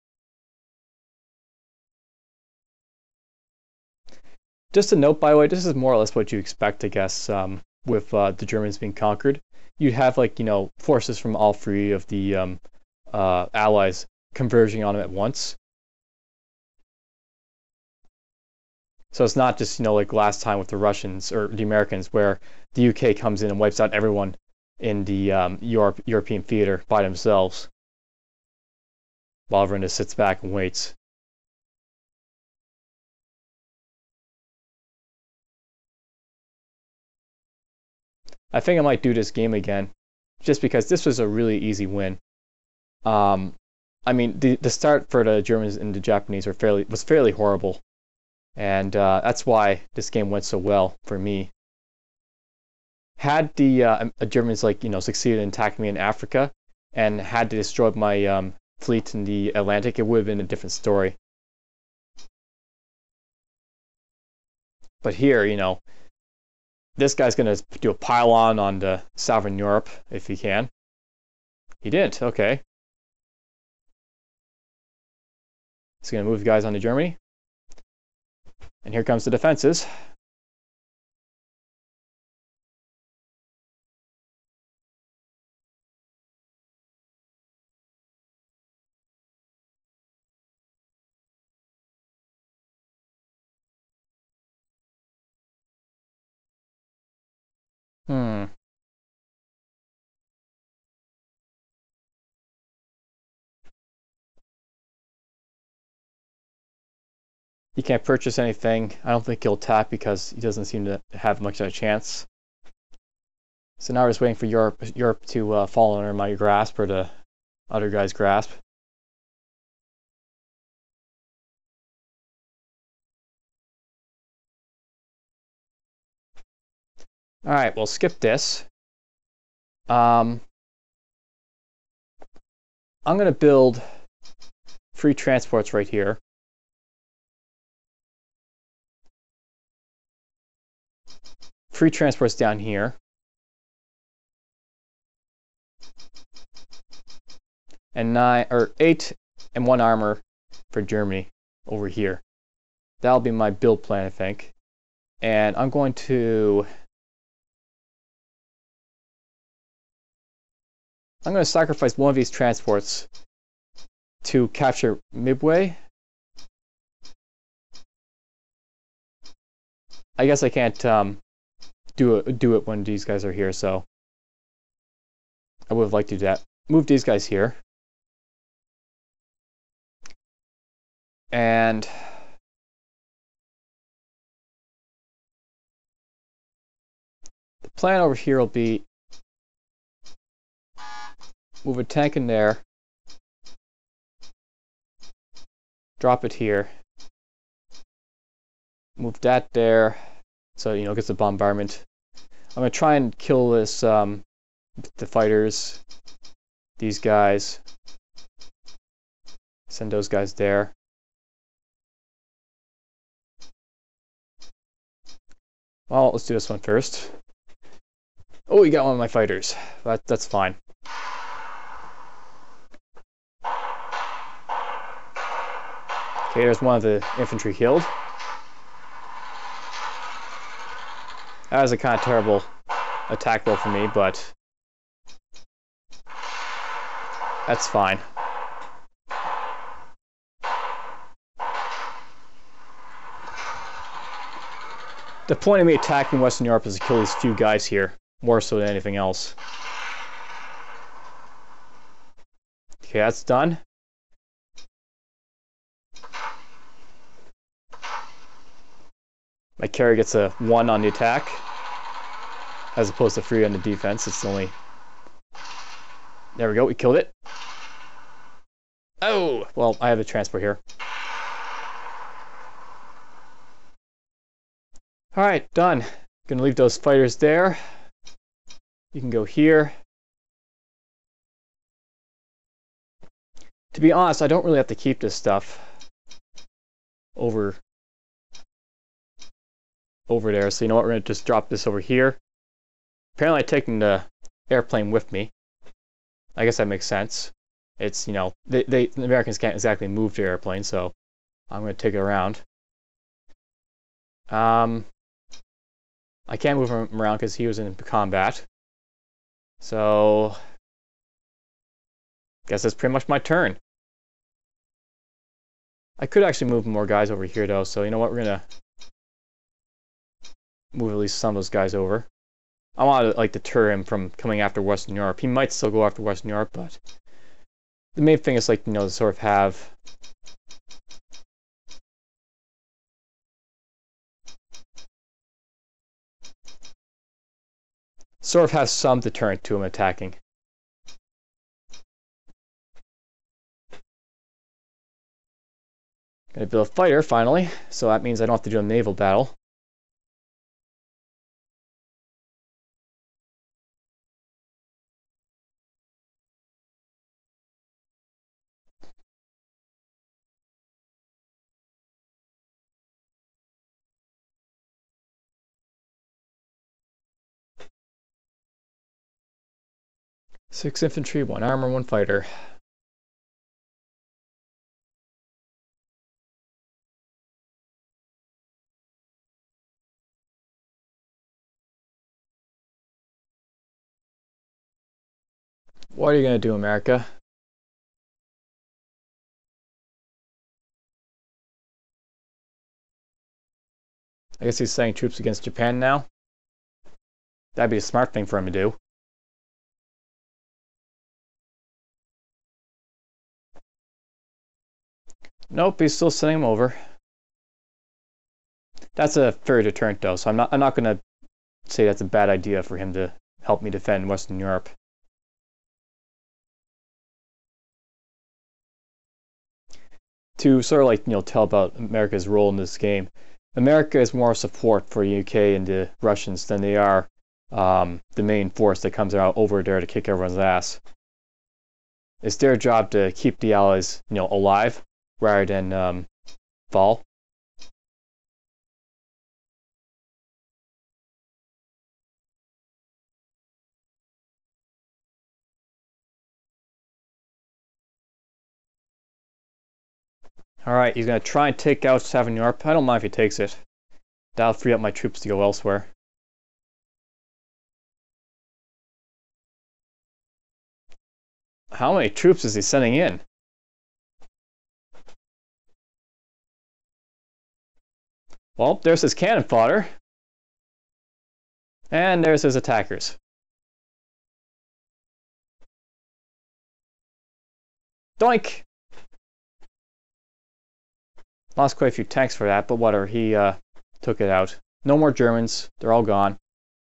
Just a note, by the way, this is more or less what you expect, I guess, with the Germans being conquered. You'd have, like, you know, forces from all 3 of the allies converging on them at once. So it's not just, you know, like last time with the Russians or the Americans, where the UK comes in and wipes out everyone in the European theater by themselves, while everyone just sits back and waits. I think I might do this game again, just because this was a really easy win. I mean, the start for the Germans and the Japanese was fairly horrible, and that's why this game went so well for me. Had the Germans, like, you know, succeeded in attacking me in Africa and had to destroy my fleet in the Atlantic, it would have been a different story. But here, you know, this guy's going to do a pile-on the Southern Europe, if he can. He didn't, okay. He's going to move guys onto Germany. And here comes the defenses. He can't purchase anything. I don't think he'll attack because he doesn't seem to have much of a chance. So now we're just waiting for Europe to fall under my grasp or the other guy's grasp. Alright, we'll skip this. I'm going to build 3 transports right here. Three transports down here. And 8 and 1 armor for Germany over here. That'll be my build plan, I think. And I'm going to sacrifice one of these transports to capture Midway. I guess I can't do it when these guys are here, so I would have liked to do that. Move these guys here. And the plan over here will be move a tank in there, drop it here, move that there, so it gets the bombardment. I'm gonna try and kill this the fighters, these guys, send those guys there. Well, let's do this one first. Oh, you got one of my fighters. That's fine. Okay, there's one of the infantry killed. That was a kind of terrible attack roll for me, but that's fine. The point of me attacking Western Europe is to kill these few guys here, more so than anything else. Okay, that's done. My carry gets a 1 on the attack, as opposed to 3 on the defense. It's only... There we go, we killed it. Oh! Well, I have a transport here. Alright, done. Gonna leave those fighters there. You can go here. To be honest, I don't really have to keep this stuff over there. So you know what, we're gonna just drop this over here. Apparently I'm taking the airplane with me. I guess that makes sense. It's, the Americans can't exactly move the airplane, so I'm gonna take it around. I can't move him around because he was in combat. So, guess that's pretty much my turn. I could actually move more guys over here though, so you know what, we're gonna move at least some of those guys over. I want to deter him from coming after Western Europe. He might still go after Western Europe, but the main thing is to sort of have some deterrent to him attacking. Gonna build a fighter finally, so that means I don't have to do a naval battle. Six infantry, 1 armor, 1 fighter. What are you gonna do, America? I guess he's sending troops against Japan now. That'd be a smart thing for him to do. Nope, he's still sending him over. That's a fair deterrent though, so I'm not gonna say that's a bad idea for him to help me defend Western Europe. To sort of tell about America's role in this game. America is more support for UK and the Russians than they are the main force that comes out over there to kick everyone's ass. It's their job to keep the Allies, alive rather than fall. Alright, he's going to try and take out Southern Europe. I don't mind if he takes it. That'll free up my troops to go elsewhere. How many troops is he sending in? Well, there's his cannon fodder. And there's his attackers. Doink! Lost quite a few tanks for that, but whatever, he took it out. No more Germans, they're all gone.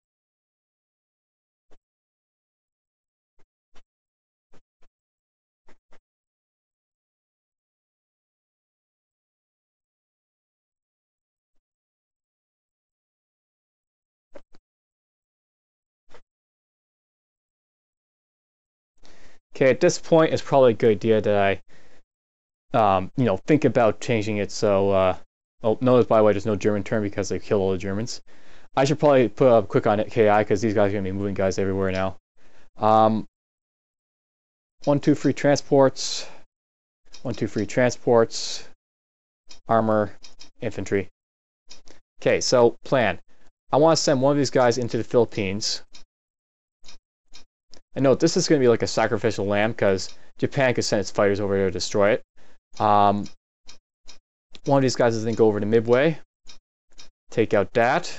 Okay, at this point, it's probably a good idea that I think about changing it so, oh, notice, by the way, there's no German turn because they killed all the Germans. I should probably put up quick on KI because these guys are going to be moving guys everywhere now. 1, 2 free transports. 1, 2 free transports. Armor, infantry. Okay, so plan. I want to send one of these guys into the Philippines. And note, this is going to be like a sacrificial lamb because Japan could send its fighters over there to destroy it. One of these guys is going to go over to Midway. Take out that.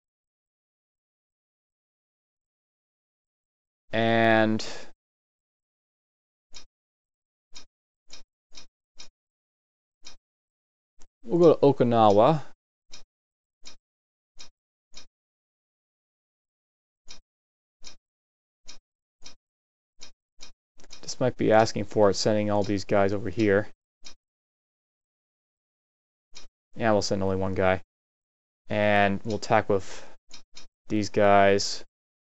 And we'll go to Okinawa. This might be asking for it, sending all these guys over here. Yeah, we'll send only one guy. And we'll attack with these guys.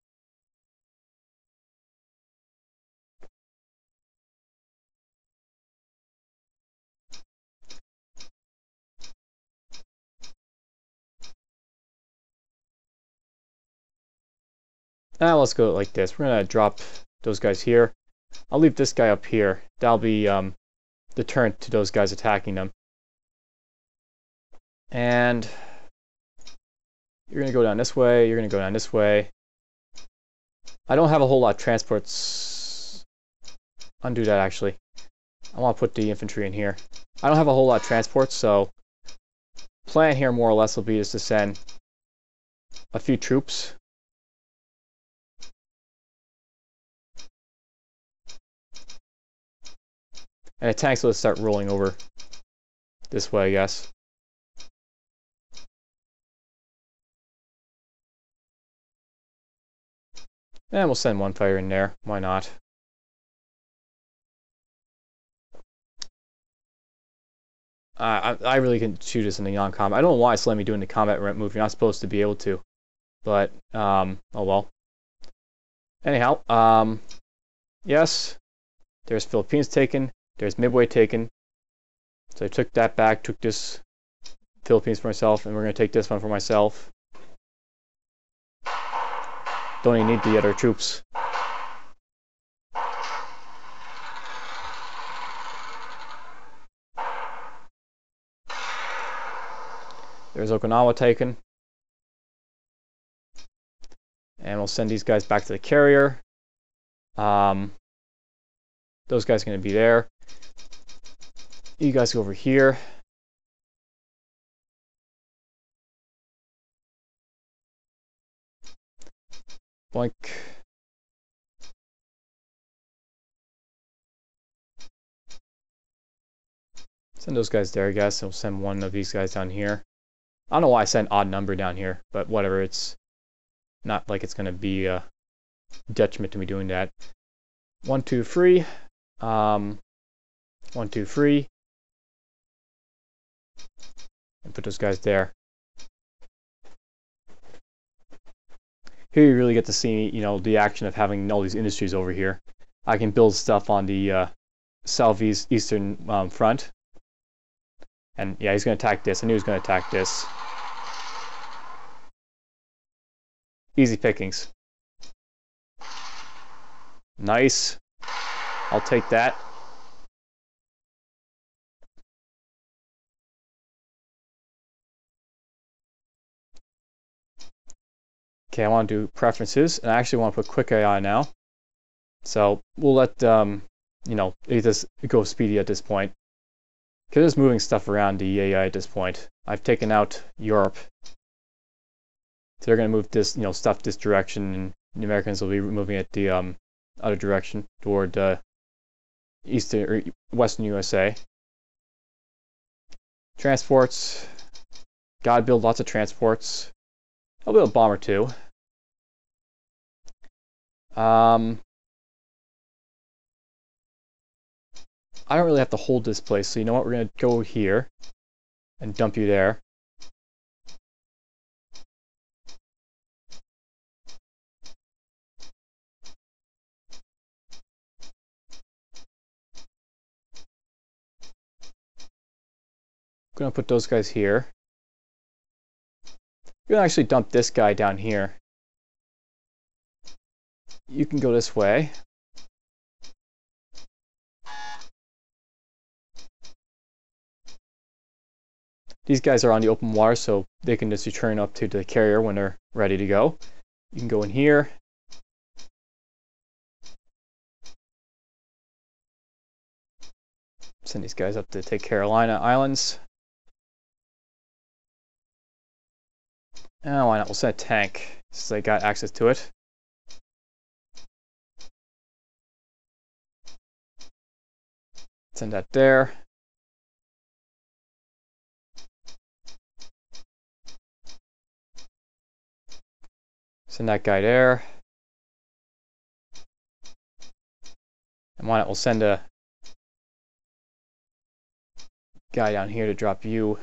Now let's go like this. We're going to drop those guys here. I'll leave this guy up here. That'll be deterrent to those guys attacking them. And you're going to go down this way. You're going to go down this way. I don't have a whole lot of transports. Undo that, actually. I want to put the infantry in here. I don't have a whole lot of transports, so plan here more or less will be just to send a few troops. And the tanks will start rolling over this way, I guess. And we'll send one fighter in there. Why not? I really can shoot this in the non-combat. I don't know why it's letting me do it in the combat move. You're not supposed to be able to. But, oh well. Anyhow, yes. There's Philippines taken. There's Midway taken. So I took that back, took this Philippines for myself, and we're going to take this one for myself. Don't even need the other troops. There's Okinawa taken. And we'll send these guys back to the carrier. Those guys are going to be there. You guys go over here. Boink. Send those guys there, I guess. We'll send one of these guys down here. I don't know why I sent odd number down here, but whatever. It's not like it's going to be a detriment to me doing that. 1, 2, free. 1, 2, free. And put those guys there. Here you really get to see, the action of having all these industries over here. I can build stuff on the southeastern front. And yeah, he's going to attack this. I knew he was going to attack this. Easy pickings. Nice. I'll take that. Okay, I want to do preferences, and I actually want to put quick AI now. So we'll let just go speedy at this point. Because it's moving stuff around the AI at this point. I've taken out Europe. So they're going to move this, stuff this direction, and the Americans will be moving it the other direction toward eastern or western USA. Transports. Gotta build lots of transports. I'll build a bomber too. I don't really have to hold this place, so you know what? We're gonna go here and dump you there. I'm gonna put those guys here. We're gonna actually dump this guy down here. You can go this way. These guys are on the open water, so they can just return up to the carrier when they're ready to go. You can go in here. Send these guys up to take Carolina Islands. Oh, why not? We'll send a tank, since they got access to it. Send that there. Send that guy there. And why not? We'll send a guy down here to drop you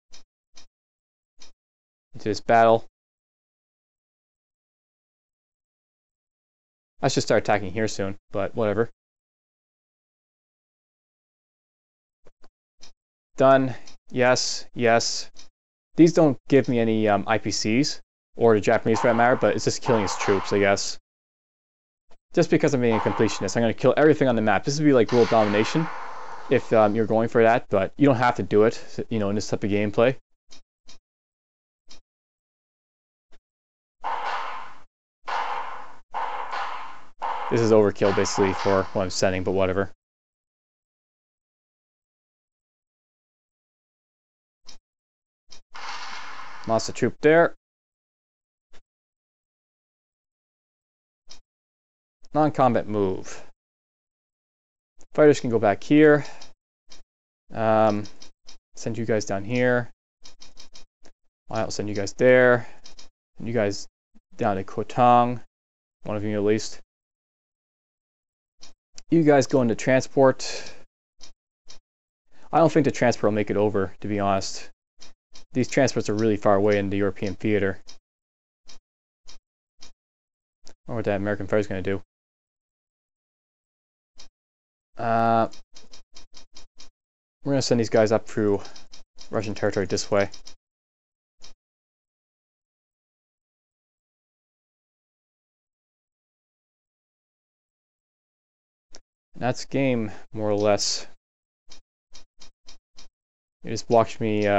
into this battle. I should start attacking here soon, but whatever. Done. Yes, yes. These don't give me any IPCs, or the Japanese for that matter, but it's just killing his troops, I guess. Just because I'm being a completionist, I'm going to kill everything on the map. This would be like world domination if you're going for that, but you don't have to do it, in this type of gameplay. This is overkill, basically, for what I'm sending, but whatever. Lost a troop there. Non-combat move. Fighters can go back here. Send you guys down here. I'll send you guys there. Send you guys down to Kotong. One of you at least. You guys go into transport. I don't think the transport will make it over, to be honest. These transports are really far away in the European theater. I wonder what that American fighter is going to do. We're going to send these guys up through Russian territory this way. And that's game, more or less. You just watched me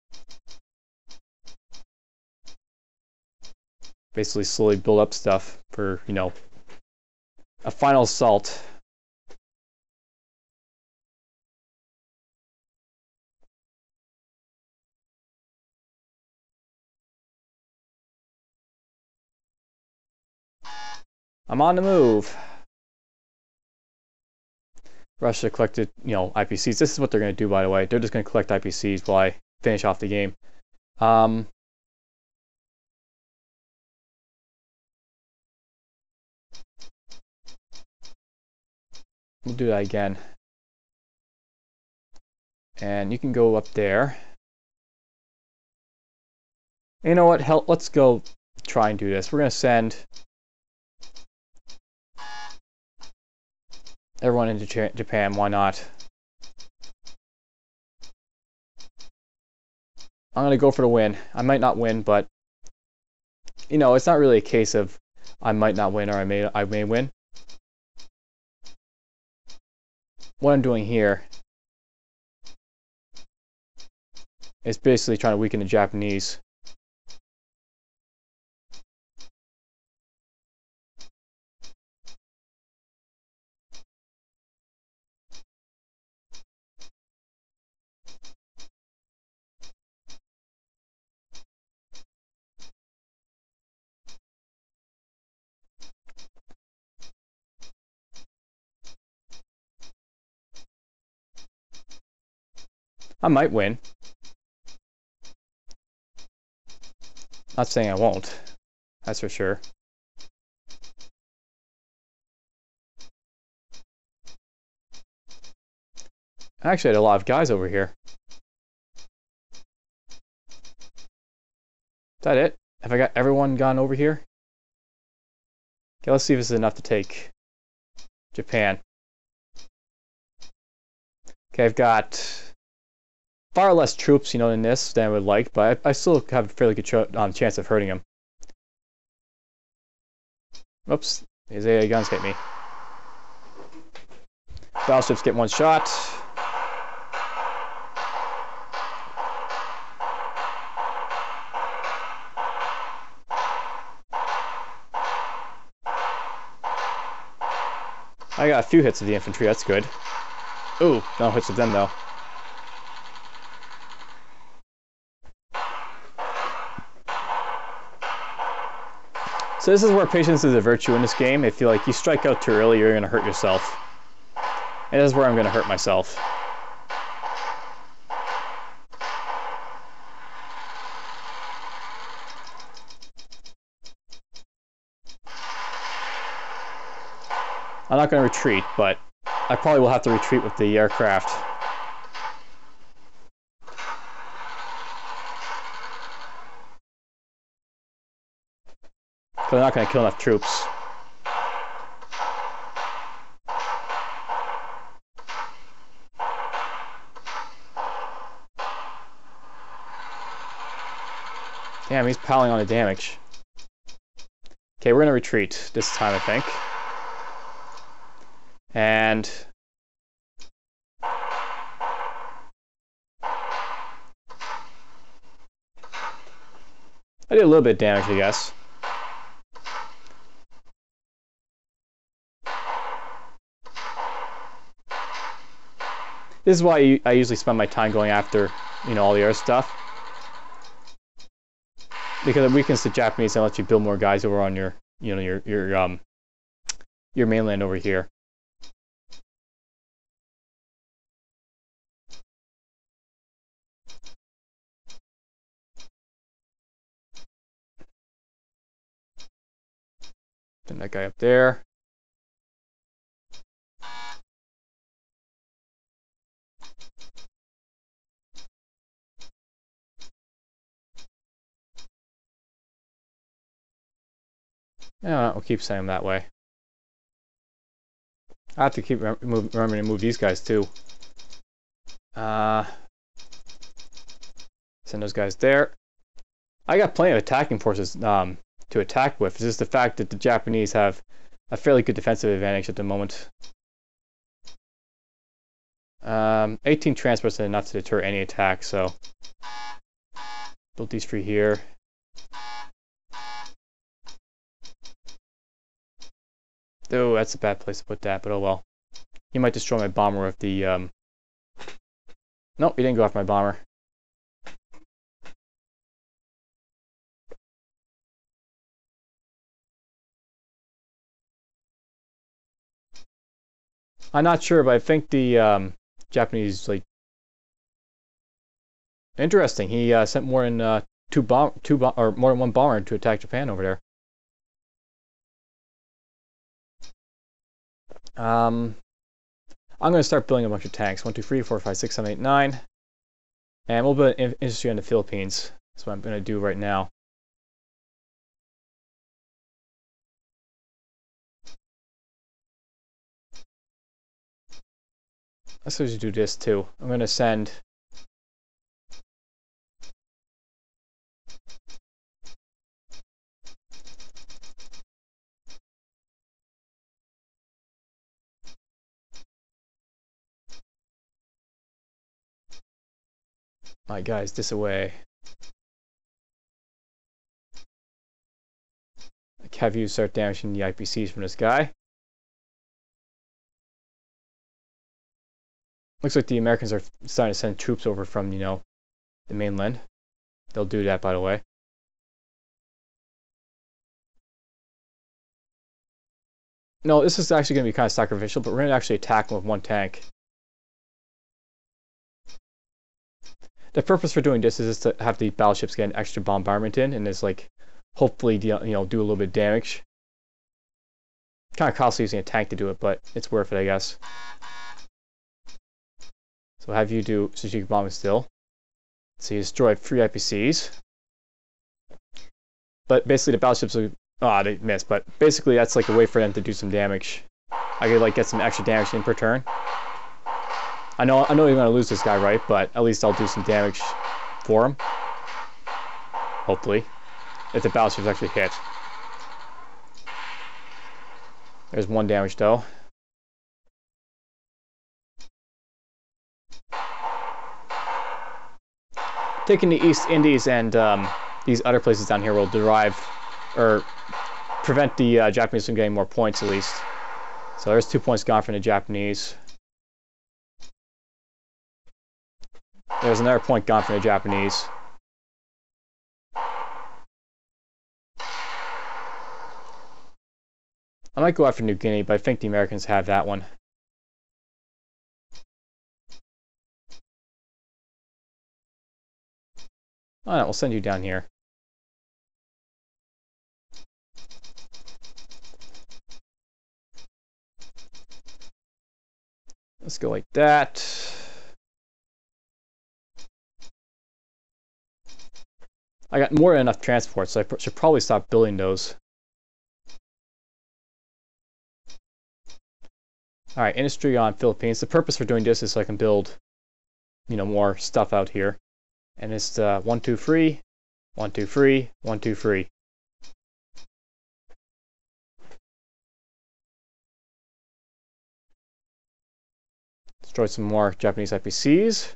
basically slowly build up stuff for, a final assault. I'm on the move. Russia collected, IPCs. This is what they're going to do, by the way. They're just going to collect IPCs while I finish off the game. We'll do that again. And you can go up there. You know what? Hell, let's go try and do this. We're going to send everyone into Japan. Why not? I'm going to go for the win. I might not win, but it's not really a case of I might not win or I may win. What I'm doing here is basically trying to weaken the Japanese. I might win. Not saying I won't. That's for sure. I actually had a lot of guys over here. Is that it? Have I got everyone gone over here? Okay, let's see if this is enough to take Japan. Okay, I've got far less troops, you know, in this than I would like, but I still have a fairly good chance of hurting him. Oops, his AA guns hit me. Battleships get one shot. I got a few hits of the infantry, that's good. Ooh, no hits of them though. So this is where patience is a virtue in this game. I feel like you strike out too early, you're going to hurt yourself. And this is where I'm going to hurt myself. I'm not going to retreat, but I probably will have to retreat with the aircraft. But I'm not going to kill enough troops. Damn, he's piling on the damage. Okay, we're going to retreat this time, I think. And I did a little bit of damage, I guess. This is why I usually spend my time going after, you know, all the other stuff. Because it weakens the Japanese and lets you build more guys over on your, you know, your mainland over here. Then that guy up there. Yeah, we'll keep sending them that way. I have to keep remembering to move these guys too. Send those guys there. I got plenty of attacking forces to attack with. It's just the fact that the Japanese have a fairly good defensive advantage at the moment. 18 transports are enough to deter any attack, so build these three here. Oh, that's a bad place to put that, but oh well. He might destroy my bomber with the... Nope, he didn't go after my bomber. I'm not sure, but I think the Japanese, like... Interesting, he sent more than more than one bomber to attack Japan over there. I'm going to start building a bunch of tanks. 1, 2, 3, 4, 5, 6, 7, 8, 9. And we'll build industry in the Philippines. That's what I'm going to do right now. Let's just do this too. I'm going to send... my guys this away. Have you start damaging the IPCs from this guy. Looks like the Americans are starting to send troops over from, you know, the mainland. They'll do that, by the way. No, this is actually going to be kind of sacrificial, but we're going to actually attack them with one tank. The purpose for doing this is just to have the battleships get an extra bombardment in, and it's like hopefully do a little bit of damage. Kind of costly using a tank to do it, but it's worth it, I guess. So have you do strategic bombing still. So you destroy 3 IPCs. But basically the battleships are... Oh, they missed, but basically that's like a way for them to do some damage. I could like get some extra damage in per turn. I know you're gonna lose this guy, right? But at least I'll do some damage for him. Hopefully. If the battleships actually hit. There's 1 damage though. Taking the East Indies and these other places down here will derive or prevent the Japanese from getting more points at least. So there's 2 points gone from the Japanese. There's another point gone from the Japanese. I might go after New Guinea, but I think the Americans have that one. Oh no, we'll send you down here. Let's go like that. I got more than enough transport, so I should probably stop building those. Alright, industry on Philippines. The purpose for doing this is so I can build, more stuff out here. And it's 1, 2, free, 1, 2, free, 1, 2, free. Destroy some more Japanese IPCs.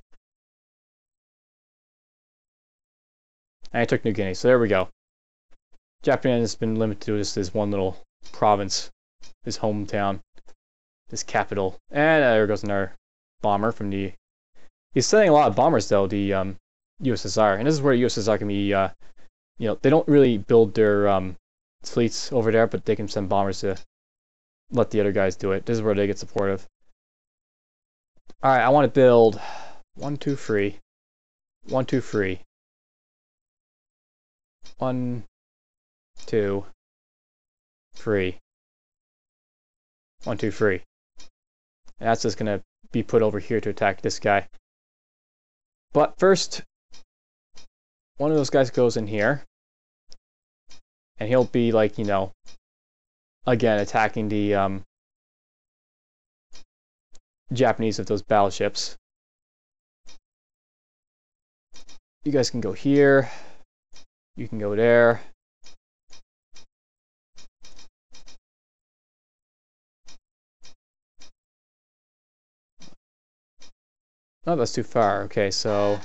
And I took New Guinea, so there we go. Japan has been limited to just this one little province, his hometown, his capital. And there goes another bomber from the... He's sending a lot of bombers, though, the USSR. And this is where USSR can be, they don't really build their fleets over there, but they can send bombers to let the other guys do it. This is where they get supportive. Alright, I want to build 1, 2, free, 1, 2, free. 1, 2, free. 1, 2, free. And that's just going to be put over here to attack this guy. But first, one of those guys goes in here. And he'll be like, again, attacking the Japanese of those battleships. You guys can go here. You can go there. Oh, that's too far. Okay, so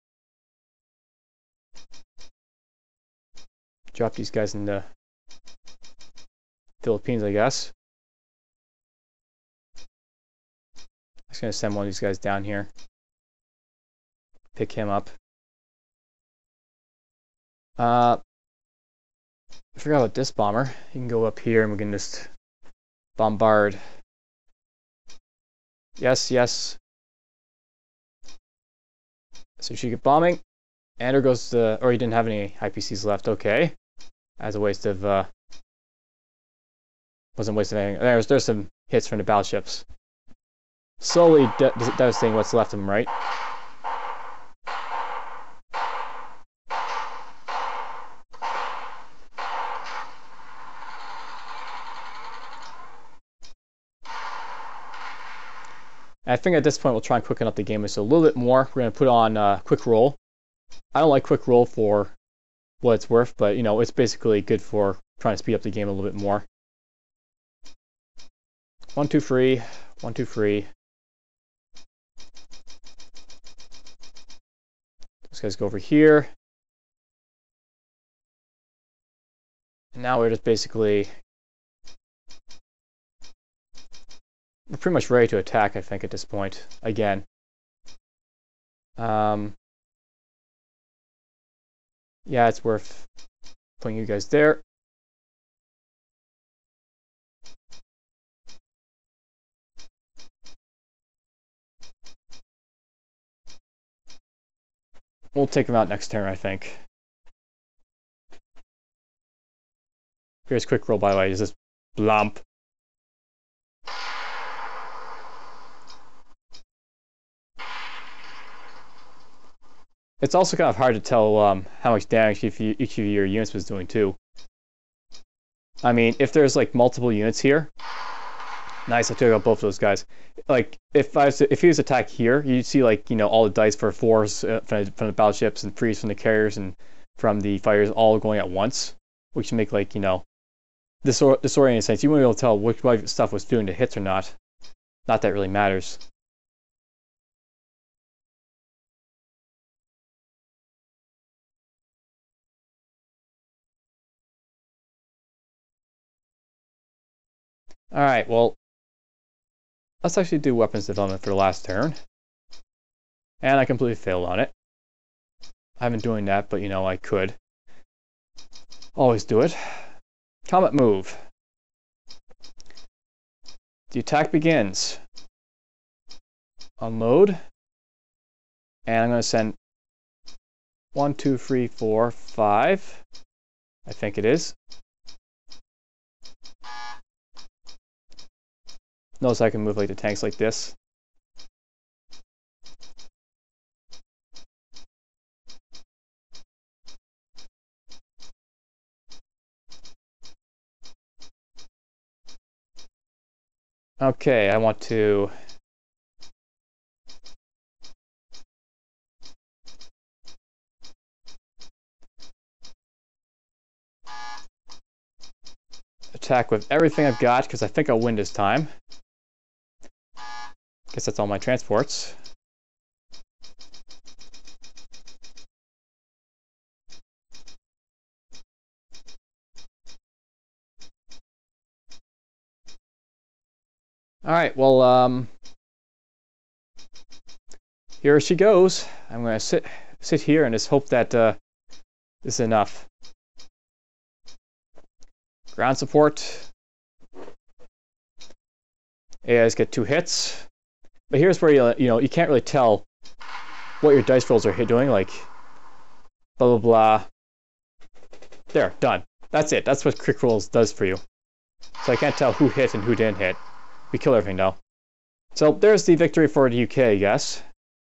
drop these guys in the Philippines, I guess. I'm just gonna send one of these guys down here. Pick him up. I forgot about this bomber. You can go up here and we can just bombard. Yes, yes. So she get bombing. And there goes the... Or he didn't have any IPCs left. Okay. As a waste of... wasn't wasting anything. There's some hits from the battleships. Slowly devastating what's left of them, right? I think at this point we'll try and quicken up the game just a little bit more. We're going to put on quick roll. I don't like quick roll for what it's worth, but it's basically good for trying to speed up the game a little bit more. 1, 2, free. 1, 2, free. Those guys go over here. And now we're just basically... We're pretty much ready to attack, I think, at this point. Again. Yeah, it's worth putting you guys there. We'll take him out next turn, I think. Here's quick roll, by the way. Is this blump? It's also kind of hard to tell how much damage each of your units was doing too. I mean, if there's like multiple units here, nice. I took out both of those guys. Like if he was attack here, you'd see like all the dice for 4s from the battleships and 3s from the carriers and from the fighters all going at once, which make like disorienting sense. You wouldn't be able to tell which stuff was doing the hits or not. Not that it really matters. Alright, well, let's actually do weapons development for the last turn. And I completely failed on it. I've been doing that, but I could. Always do it. Combat move. The attack begins. Unload. And I'm going to send 1, 2, 3, 4, 5. I think it is. Notice I can move like the tanks like this. Okay, I want to attack with everything I've got because I think I'll win this time. Guess that's all my transports. Alright, well, here she goes. I'm going to sit here and just hope that this is enough. Ground support. AIs get 2 hits. But here's where you can't really tell what your dice rolls are doing, like blah blah blah. There, done. That's it. That's what quick rolls does for you. So I can't tell who hit and who didn't hit. We kill everything though. So there's the victory for the UK, I guess.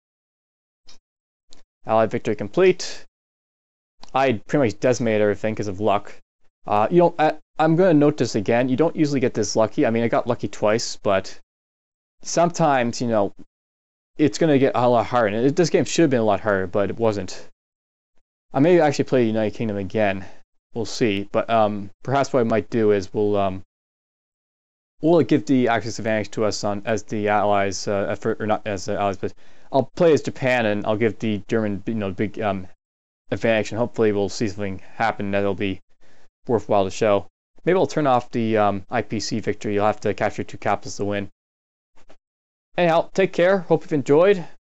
Allied victory complete. I pretty much decimated everything because of luck. I'm going to note this again. You don't usually get this lucky. I mean, I got lucky twice, but sometimes, it's going to get a lot harder. And this game should have been a lot harder, but it wasn't. I may actually play United Kingdom again. We'll see. But perhaps what I might do is we'll give the Axis advantage to us as the allies, or not as the allies, but I'll play as Japan and I'll give the German, big advantage, and hopefully we'll see something happen that'll be worthwhile to show. Maybe I'll turn off the IPC victory. You'll have to capture 2 capitals to win. Anyhow, take care. Hope you've enjoyed.